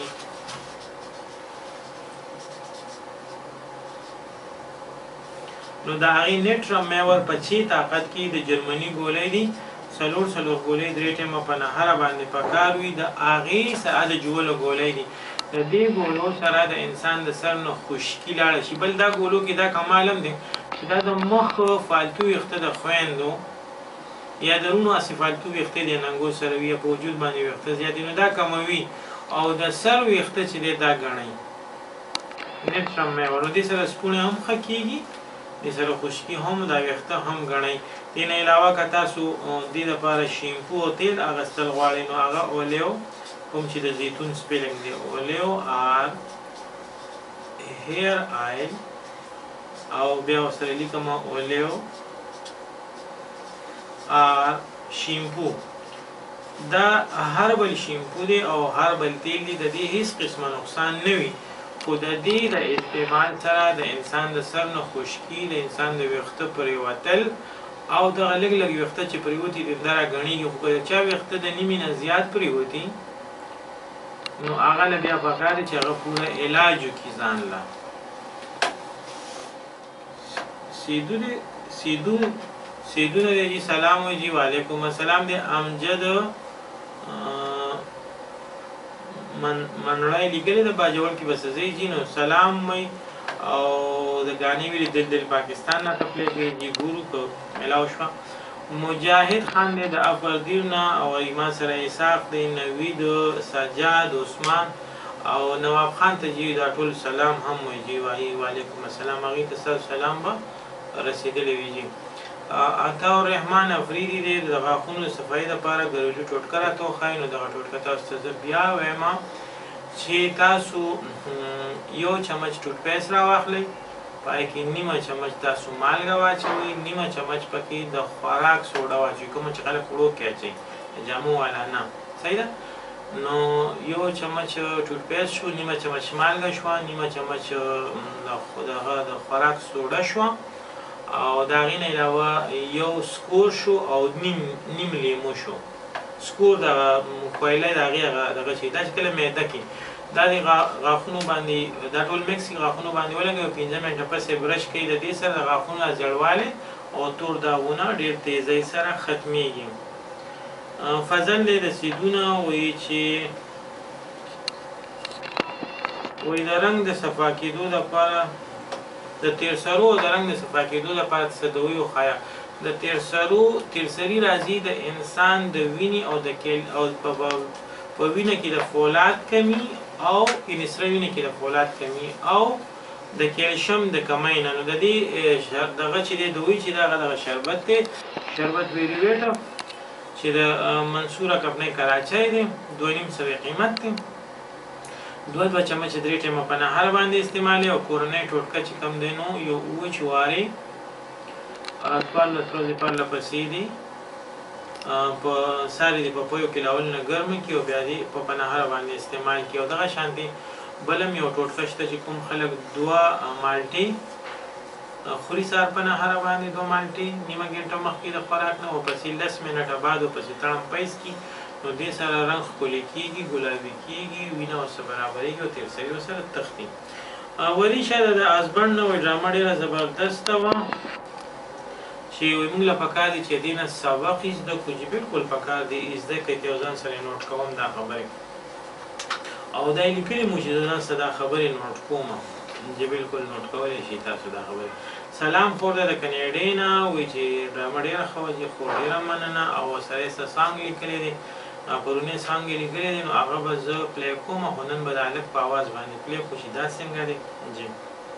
نو د هغې نټرمۍ ور په چی طاقت کې د جرمني ګولۍ دي څلور څلور ګولۍ درې ټیمه په نهره باندې پکار وي. د هغې سره د جوړو ګولۍ دي، د دې ګولو سره د انسان د سر نه خشکي لاړه شي. بل دا ګولو کې دا کمال هم دی چې دا د مخ فالتو ویښته د خویندو یا د رونو هسې فالتو ویښته د ننګو سره وي یا په وجود باندې ویښته زیات نو دا کموي او د سر ویښته چې دی دا ګڼئ نټرمۍ ور. دې سره سپونې هم ښه کېږي، دې سره خشکي هم دا ویښته هم ګڼئ. دې نه علاوه که تاسو دې دپاره شیمپو او تیل اخیستل غواړئ نو هغه اولیو کوم چې د زیتون سپیلنګ دی اولیو آر هیر آیل او بیا ورسره لیکمه اولیو آر شیمپو. دا هربل شیمپو دی او هربل تیل دی، د دې هیڅ قسمه نقصان نه وي، خو د دې د استعمال سره د انسان د سر نه خشکي، د انسان د ویښته پرېوتل او دغه لږ لږ ویښته چې پرېوتي د دا راګڼېږي. خو که د چا ویښته د نیمې نه زیات پرېوتي نو هغه له بیا پکار دی چې هغه پوره علاج وکړي ځان له. سیدو دی سیدو سیدونه دی جی سلام وی جی وعلیکم السلام دی. امجد من منړی لیکلی د باجوړ کې بس زی جی نو سلام وای او د غانې ویلي دل دل پاکستان نه تپلې کې جی ګورو کو ملاو شو مجاهد خان د افردینا او ایمان سره اساق دی نوید سجاد عثمان او نواب خان ته جی دا ټول سلام هم وای جی وای وعلیکم السلام هغه ته سلام به رسیدلې وی جی عطا الرحمن افریدی دی د غاښونو صفایي دپاره ګریلو ټوټکه راته وښایي نو دغه ټوټکه تاسو ته زه بیا وایم چې تاسو یو چمچ ټوټ پیس راواخلئ پای کې نیمه چمچ تاسو مالګه واچوئ نیمه چمچ پکې د خوراک سوډا واچوئ کومه چې خلک وړو کې اچوي جامو والا نه صحیح ده نو یو چمچ ټوټ پیس شو نیمه چمچ مالګه شوه نیمه چمچ دغه د خوراک سوډا شوه او دا غین علاوه یو سکور شو او نیم نیم لیمو شو سکور د کویلې دا غیغه دغه شي دا چې کله معده کې دا د غاښونو باندې دا ټول مکس غاښونو باندې ولګي پنځه منټه پسې برش کوي د دې سره د غاښونو ځړواله او تور داغونه ډیر تیزی سره ختميږي فضل د سیدونه وی چې وی د رنگ د صفا کېدو لپاره د تیر سرو د رنگ د صفا کېدو لپاره څه دوی وخایا د تیر سرو تیر سری راځي د انسان د وینې او د کیل او په وینه کې د فولاد کمی او انسره وینه کې د فولاد کمی او د کیلشیم د کمی نه نو د دې دغه چې د دوی چې دغه دغه شربت دی شربت ویریویټ چې د منصوره کپنې کراچۍ دی دوه نیم سوه قیمت دی دوه دوه چمچ درې ټیمه په نهر باندې استعمالي او کورنۍ ټوټکه چې کم دی نو یو اووه چوارې څوارلس ورځې پرله پسې دي په ساري دي په پویو کې لاول نه ګرمه کړي او بیا دې په نهر باندې استعمال کړي او دغه شانتي بلم یو ټوټکه شته چې کوم خلک دوه مالټې خوري سار په نهر باندې دوه مالټې نیمه ګنټه مخکې د خوراک نه او پسې لس منټه بعد او پسې تړم پیس کړي نو دې سره رنګ ښکلی کېږي ګلابي کېږي وینه ورسره برابرېږي او تیر سوي ورسره تښتي وریشه د ازبڼ نوې ډرامه ډېره زبردسته وه چې وایي موږ له پکار دي چې دې نه سبق یې زده کړو چې بلکل پکار دي یې زده کړئ چې یو ځان سره یې نوټ کوم دا خبرې او دا یې لیکلي مو چې زه ځان سره دا خبرې نوټ کوم چې بلکل نوټ کولی شي تاسو دا خبرې سلام خور ده د کنیډۍ نه وایي چې ډرامه ډېره ښه وه چې خو ډېره مننه او سره یې څه سانګ لیکلی دی پرونی سانګ یې لیکلی دی نو هغه به زه پلی کوم خو نن به د هلک په اواز باندې پلی کړو چې دا څنګه دی جی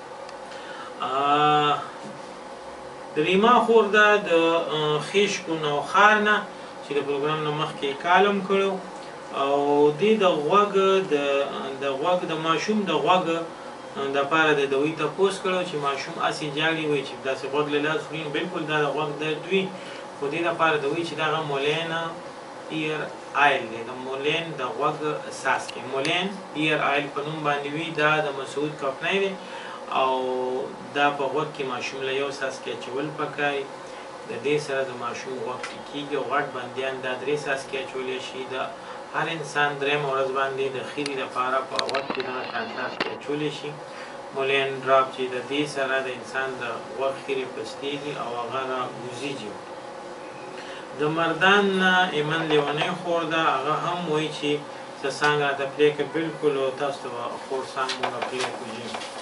ریما خور ده د خیشکو نوخار نه چې د پروګرام نه مخکې کالم کړو او دې د غوږ د غوږ د ماشوم د غوږ دپاره د دوی تپوس کړو چې ماشوم هسې جاړي وایي چې داسې غوږ له لاس خوري بلکل دا د غوږ درد وي خو دې دپاره د وایي چې دغه مولین ایر آیل دی د مولین د غوږ څاڅکي مولین ایر آیل په نوم باندې وي دا د مسعود کپنی دی او دا په غوږ کې ماشوم له یو څاڅکي اچول پکاري د دې سره د ماشوم غوږ ټیکېږي او غټ بندیان دا درې څاڅکي اچولی شي د هر انسان درېیمه ورځ باندې د خیري دپاره په غوږ کې دغه شان څاڅکي اچولی شي مولین ډراپ چې د دې سره د انسان د غوږ خیرې پستېږي او هغه راوځېږي د مردان نه ایمن لیونۍ خور ده هغه هم وایي چې څه سانګ راته پلی کړه بلکل او تاسو ته به خور سانګ مونږ پلی کړو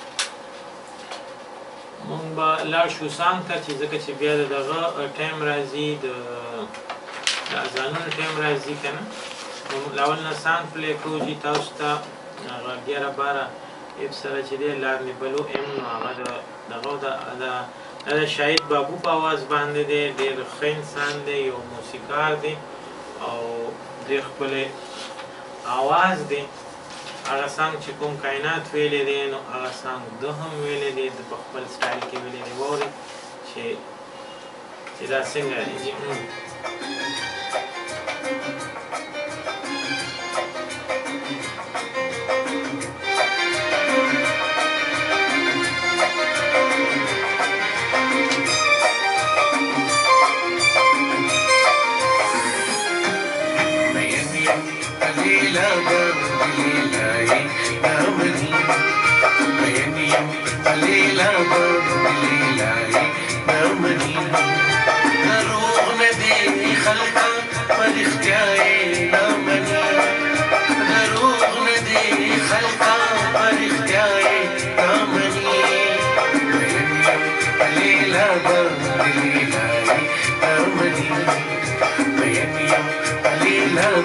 مونږ به لاړ شو سانګ ته چې ځکه چې بیا د دغه ټایم راځي د اذانونو ټایم راځي که نه نو لاول نه سانګ پلی کړو چې تاسو ته هغه ګیاره باره اپ سره چې دی لار نیبلو ام نو هغه د دغه د دا شاهد بابو په اواز باندې دی ډېر ښه انسان دی یو موسیقار دی او ډېر ښکلی اواز دی هغه سانګ چې کوم کائنات ویلی دی نو هغه سانګ ده هم ویلی دی د په خپل سټایل کې ویلی دی واورئ چې چې دا څنګه دی خلقا پر اختیار نامنی دروغ ندی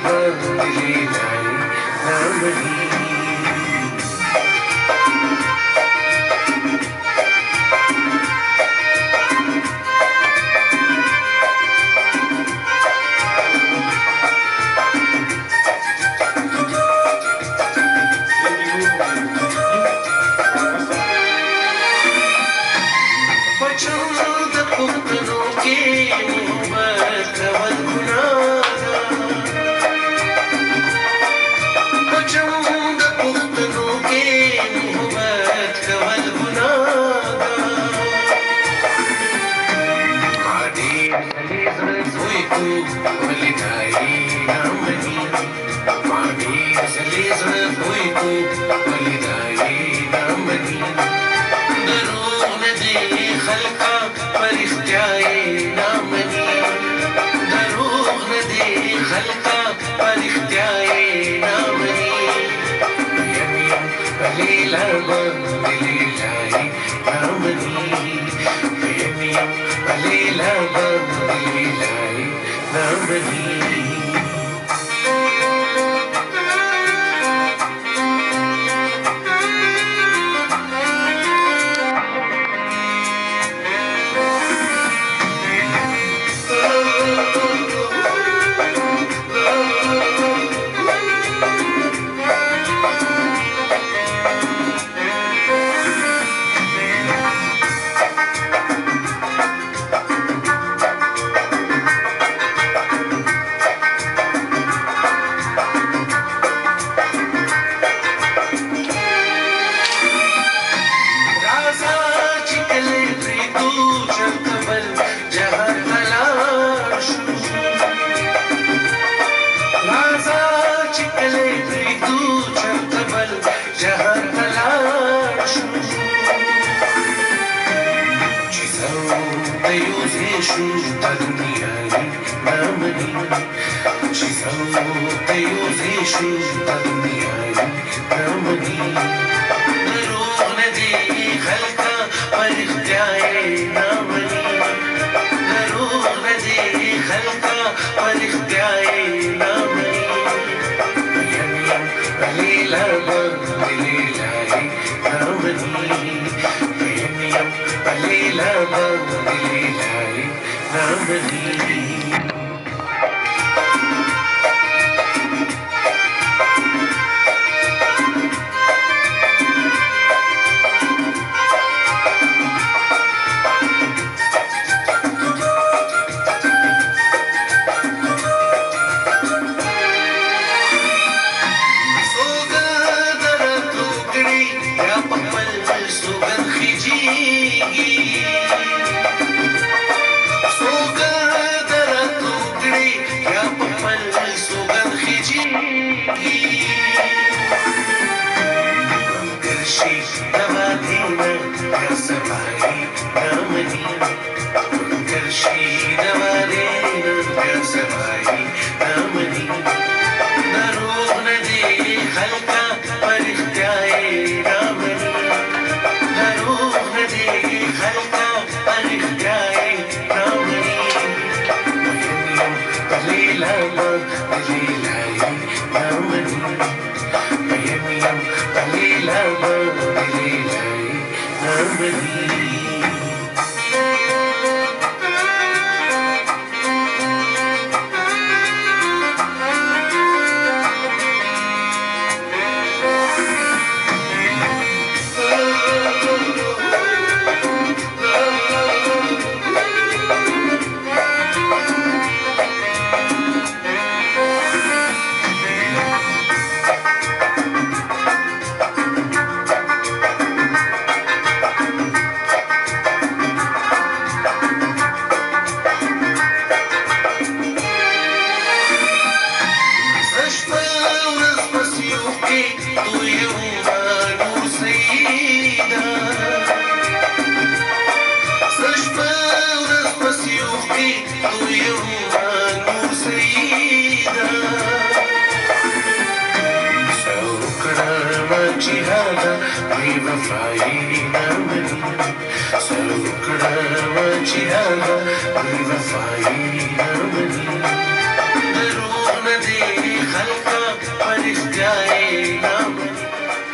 Chihaga, we were flying in harmony. The road هلکه په رښتیا یې نامني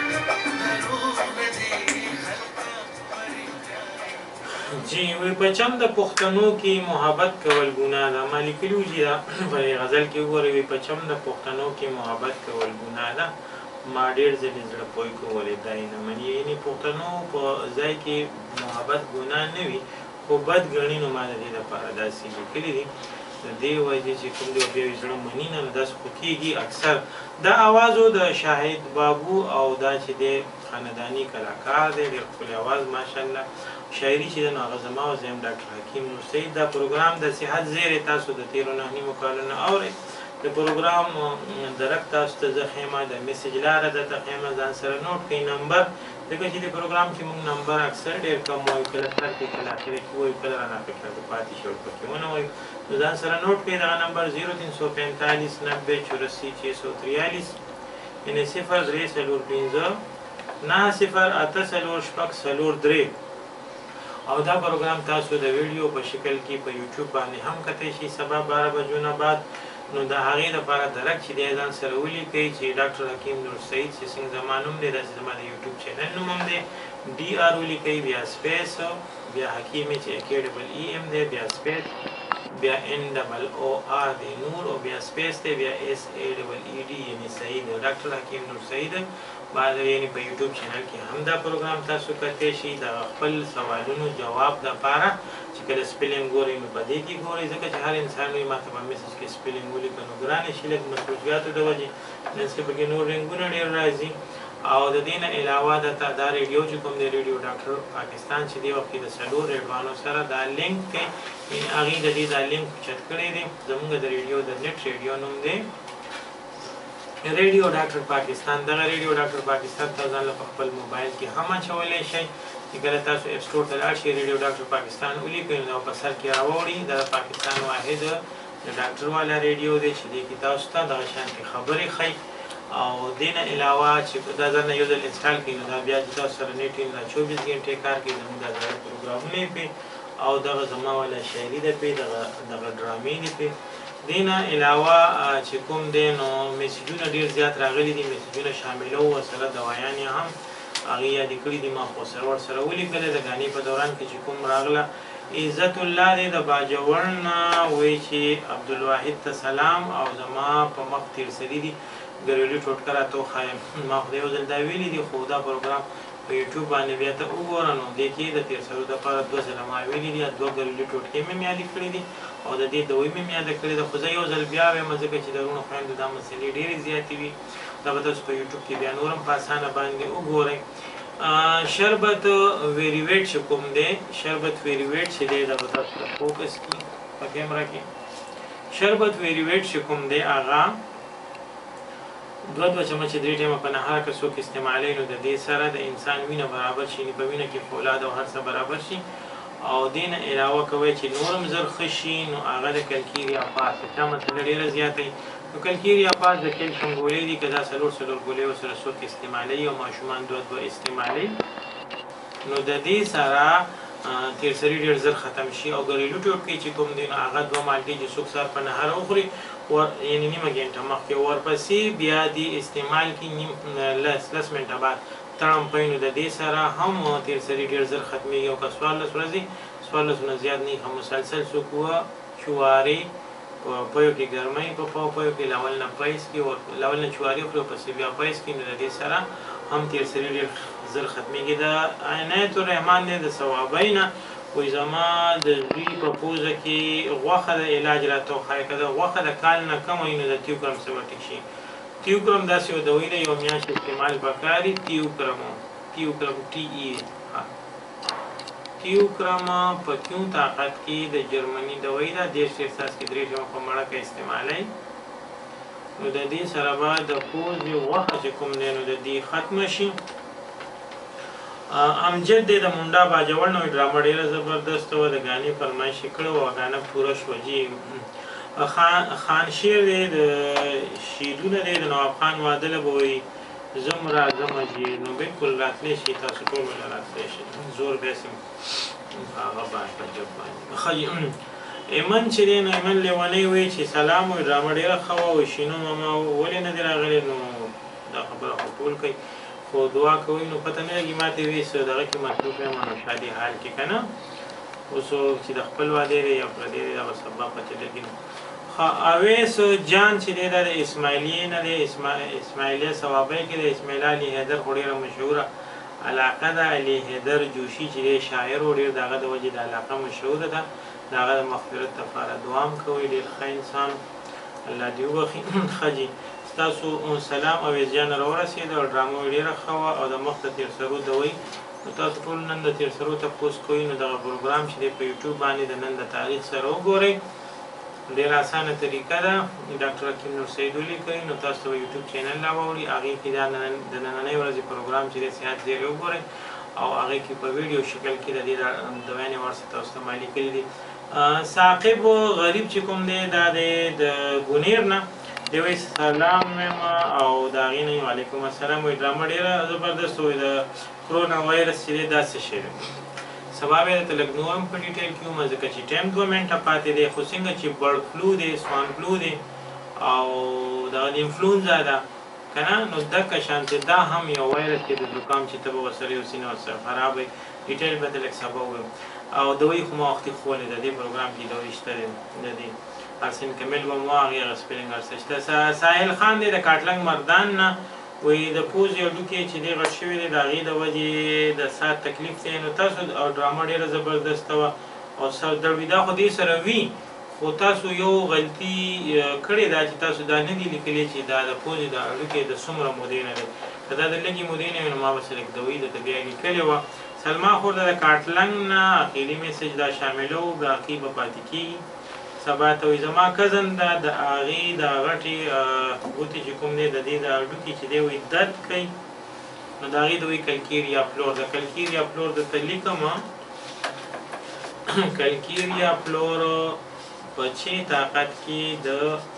دروغ نه دی هلکه په رښتیا جی وی په چم د پښتنو کې محبت کول ګناه ده. ما لیکلي وو چې دا په غزل کې وګورئ وی په چم د پښتنو کې محبت کول ګناه ده. ما ډېر ځلې زړه پوی کولی دا یې نه مني. یعنې پښتنو په ځای کې محبت ګناه نه وي خو بد ګڼي نو ما د دې دپاره داسې لیکلي دي. د دې وجې چې کوم دی بیا یې زړه مني نه نو داسې خو کېږي. اکثر دا اوازو د شاهد بابو او دا چې دی خانداني کلاکار دی ډېر ښکلی اواز ماشاءالله. شاعري چې ده نو هغه زما او زه یم ډاکټر حکیم نور سعید. دا پروګرام د صحت زیری تاسو د تېرو نهه نیمو کالو نه اورئ. د پروګرام درک تاسو ته زه ښیمه د میسج لاره درته ښیمه ځان سره نوټ کړئ نمبر ځکه چې د پروګرام کې موږ نمبر اکثر ډېر کم وایو کله سر کې کله اخره کې وایو کله رانه پکې پاتې شي ورپکې ونه وایو نو ځان سره نوټ کړئ دغه نمبر زیرو تین سو پینتالیس نبے چوراسی چھ سو تریالیس یعنې صفر درې څلور پنځه نهه صفر اته څلور شپږ څلور درې. او دا پروګرام تاسو د ویډیو په شکل کې په یوټیوب باندې هم کتلی شئ سبا باره بجو نه بعد. نو د هغې دپاره درک چې دی ځان سره ولیکئ چې ډاکټر حکیم نور سعید چې څنګه زما نوم دی داسې زما د یوټیوب چینل نوم هم دی. ډي آر ولیکئ بیا سپیس بیا حکیم چې اکی ډبل ای ایم دی بیا سپیس بیا ان ډبل او آر دی نور او بیا سپیس دی بیا ایس ای ډبل ای ډي یعنې سعید ډاکټر حکیم نور سعید بعد یعنې په یوټیوب چینل کې هم دا پروګرام تاسو کتلی شئ د خپل سوالونو جواب دپاره چې کله سپیلنګ ګورئ نو په دې کې ګورئ ځکه چې هر انسان وایي ما ته په میسج کې سپیلنګ ولیکه نو ګرانې شي لږ مصروفیاتو د وجې نن چې پکې نور رنګونه ډېر راځي. او د دې نه علاوه دا دا ریډیو چې کوم دی ریډیو ډاکټر پاکستان چې دی وخت کې د څلور ریډوانو سره دا لینک دی هغې د دې دا لینک چت کړی دی. زموږ د ریډیو د نیټ ریډیو نوم دی ریډیو ډاکټر پاکستان. دغه ریډیو ډاکټر پاکستان ته ځان له په خپل موبایل کې هم اچولی شئ چې کله تاسو اپ سټور ته لاړ شئ ریډیو ډاکټر پاکستان ولیکئ نو په سر کې راوړي دا پاکستان واحد د ډاکټر والا ریډیو دی چې دې کې تاسو ته دغه شانتې خبرې ښیي. او دې نه علاوه چې دا ځان یو ځل انسټال کړئ نو دا بیا چې تاسو سره نیټ دا چوبیس ګنټې کار کوي زموږ دا ځای پروګرامونه یې پې او دغه زما والا شاعري ده پې دغه دغه ډرامې دي پې. دې نه علاوه چې کوم دی نو میسجونه ډېر زیات راغلي دي میسجونه شاملو ورسره دوايان یې هم هغې یادې کړي دي ما خو سره ورسره ولیکلی د ګانې په دوران کې چې کوم راغله. عزت الله دی د باجوړ نه وایي چې عبدالواحد ته سلام او زما په مخ تیر سري دي ګریلي ټوټکه راته وښایم. ما خو د یو ځل دا ویلي دي خو دا پروګرام په یوټیوب باندې بیا ته وګوره نو دې کې د تیر سرو دپاره دوه ځله ما ویلي دي دوه ګریلي ټوټکې مې یادې کړي دي او د دې دوی مې یاده کړې ده خو زه یو ځل بیا وایم ځکه چې د وروڼو خویندو دا مسلې ډېرې زیاتې وي دا به تاسو په یوټیوب کې بیا نور هم په اسانه باندې وګورئ. شربت ویریویټ چې کوم دی شربت ویریویټ چې دی دا به تاسو ته فوکس کړي په کیمره کې. شربت ویریویټ چې کوم دی هغه دوه دوه چمچې درې ټیمه په نهار که څوک استعمالوي نو د دې سره د انسان وینه برابر شي په وینه کې فولاد او هر څه برابر شي. او دې نه علاوه کوئ چې نور هم زر ښه شي نو هغه د کلکیریا پاس د چا مسله ډېره زیاته وي نو کلکیریا پاس د کیلشیم ګولۍ دي که دا څلور څلور ګولۍ ورسره څوک استعمالوي او ماشومان دوه دوه استعمالوي نو د دې سره تیر سري ډېر زر ختم شي. او ګریلو ټوټکې چې کوم دی نو هغه دوه مالګې چې څوک سهار په نهار وخوري یعنې نیمه ګنټه مخکې ورپسې بیا دې استعمال کړي لس لس منټه بعد تړم پی نو د دې سره هم تیر سري ډېر زر ختمېږي. او که څوارلس ورځې څوارلس نه زیات نه هم مسلسل څوک وه چوارې په پیو کې ګرمۍ په پاو پیو کې لاول نه پیس کړي لاول نه چوارې خوري ورپسې بیا پیس کړي نو د دې سره هم تیر سري ډېر زر ختمېږي. د عنایت الرحمن دی د ثوابۍ نه وایي زما د زوی په پوزه کې غوښه د علاج راته وښایه که د غوښه د کال نه کمه وي نو د تیوکرم څه به ټیک شي. تیوکرم داسې یو دوی ده یو میاشت استعمال پکار دي تیوکرم تیوکرم ټي ای تیوکرم په کیو طاقت کې د جرمني دوی ده دېرش احساس کې درې ټیمه په مړه کې استعمالوي نو د دې سره به د پوزې غوښه چې کوم دی نو د دې ختمه شي. امجد دی د منډا باجوړ نوې ډرامه ډېره زبردسته وه د ګانې فرمایش یې کړې وه ګانه پوره شوه جي. خان شیر دی د شیدونه دی د نواب خان واده له به وایي زم راځمه چې نو بلکل راتلی شي تاسو ټول له راتلی شي زور بیا سم هغه باندې په جب باندې ایمن چې دی نو ایمن لیونی وایي چې سلام وایي ډرامه ډېره ښه وه وایي شینو ماما ولې نه دي راغلی نو دا خبره خو ټول کوي خو دعا کوي نو پته نه لګي ما ته وایي څه دغه کې مصروف یم نو شادي حال کې که نه اوس چې د خپل واده دی یا پردی دی دغه سبا پته لګي نو اویس جان چې دی دا د اسماعیلیې نه دی اسماعیلیه ثوابۍ کې د اسماعیل علي حیدر خو ډېره مشهوره علاقه ده علي حیدر جوشي چې دی شاعر و ډېر د هغه د وجې د علاقه مشهوره ده د هغه د مغفرت لپاره دعا هم کوئ ډېر ښه انسان الله دې وبخي ښه جي ستاسو سلام اویس جان راورسېده او ډرامه یې ډېره ښه وه او د مخ د تېرسرو دوی نو تاسو ټول نن د تېرسرو تپوس کوئ نو دغه پروګرام چې دی په یوټیوب باندې د نن د تاریخ سره وګورئ ډېره اسانه طریقه ده ډاکټر حکیم نور سید ولیکئ نو تاسو ته به یوټیوب چینل راوړي هغې کې دا د نننۍ ورځې پروګرام چې دی صحت زیری وګورئ او هغې کې په ویډیو شکل کې د دې د ویانې ورڅ تاسو ته ما لیکلي دي ثاقب غریب چې کوم دی دا دی د ګونیر نه دی وایي سلام وایم او د هغې نه وعلیکم السلام وایي ډرامه ډېره زبردست وایي د کرونا وایرس چې دی دا څه شی دی سبا به درته لږ نور هم په ډیټیل کې وم ځکه چې ټایم دوه منټه پاتې دی خو څنګه چې برډ فلو دی سوان فلو دی او دغه د انفلونزا ده که نه نو دکه شانتې دا هم یو وایرس دی د زکام چې ته به ورسره یو سینه ورسره خراب وي ډیټیل به ته لږ سبا ووایم او دوی خو ما وختي ښوولې د دې پروګرام کې دوی شته دی د دې ارسین کمیل به مو هغې هغه سپیلنګ هر څه شته ساحل خان دی د کاټلنګ مردان نه وایي د پوزې هډوکې چې دی غټ شوي دی د هغې د وجې د سات تکلیف دی نو تاسو او ډرامه ډېره زبردسته وه او سر دړویدا خو دې سره وي خو تاسو یو غلطي کړې ده چې تاسو دا نه دي لیکلي چې دا د پوزې د هډوکې د څومره مودې نه دی که دا د لږې مودې نه وي نو ما به سلک دوی درته بیا لیکلې وه سلما خور د کاټلنګ نه اخري میسج دا شاملو باقي به پاتې کېږي سبا ته وایي زما کزن ده د هغې د غټې ګوتې چې کوم دی د دې د هډوکي چې دی وایي درد کوي نو د هغې د وایي کلکیریا فلور د کلکیریا فلور درته لیکم کلکیریا فلور په چې طاقت کې د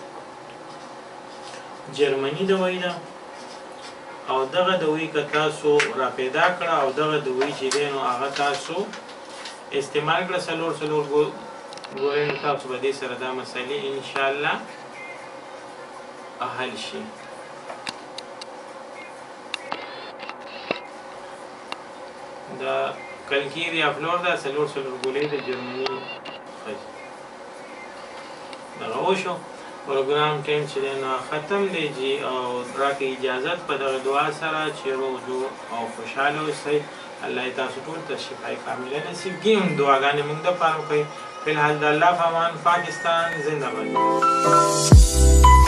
جرمني دوايي ده او دغه دوی که تاسو را پیدا کړه او دغه دوی چې دی نو هغه تاسو استعمال کړه څلور څلور ګورئ نو تاسو به دې سره دا مسئلې انشاءالله حل شي دا کلکیریا فلور دا څلور څلور ګولۍ د جرمني دغه وشو پروګرام ټایم چې دی نو ختم دی جي او راکړئ اجازت په دغه دعا سره چې روغ جوړ او خوشحاله اوسئ الله یې تاسو ټول ته شفای کامله نصیب کړي دعاګانې موږ دپاره وکړئ فی الحال د الله په امان پاکستان زنده باد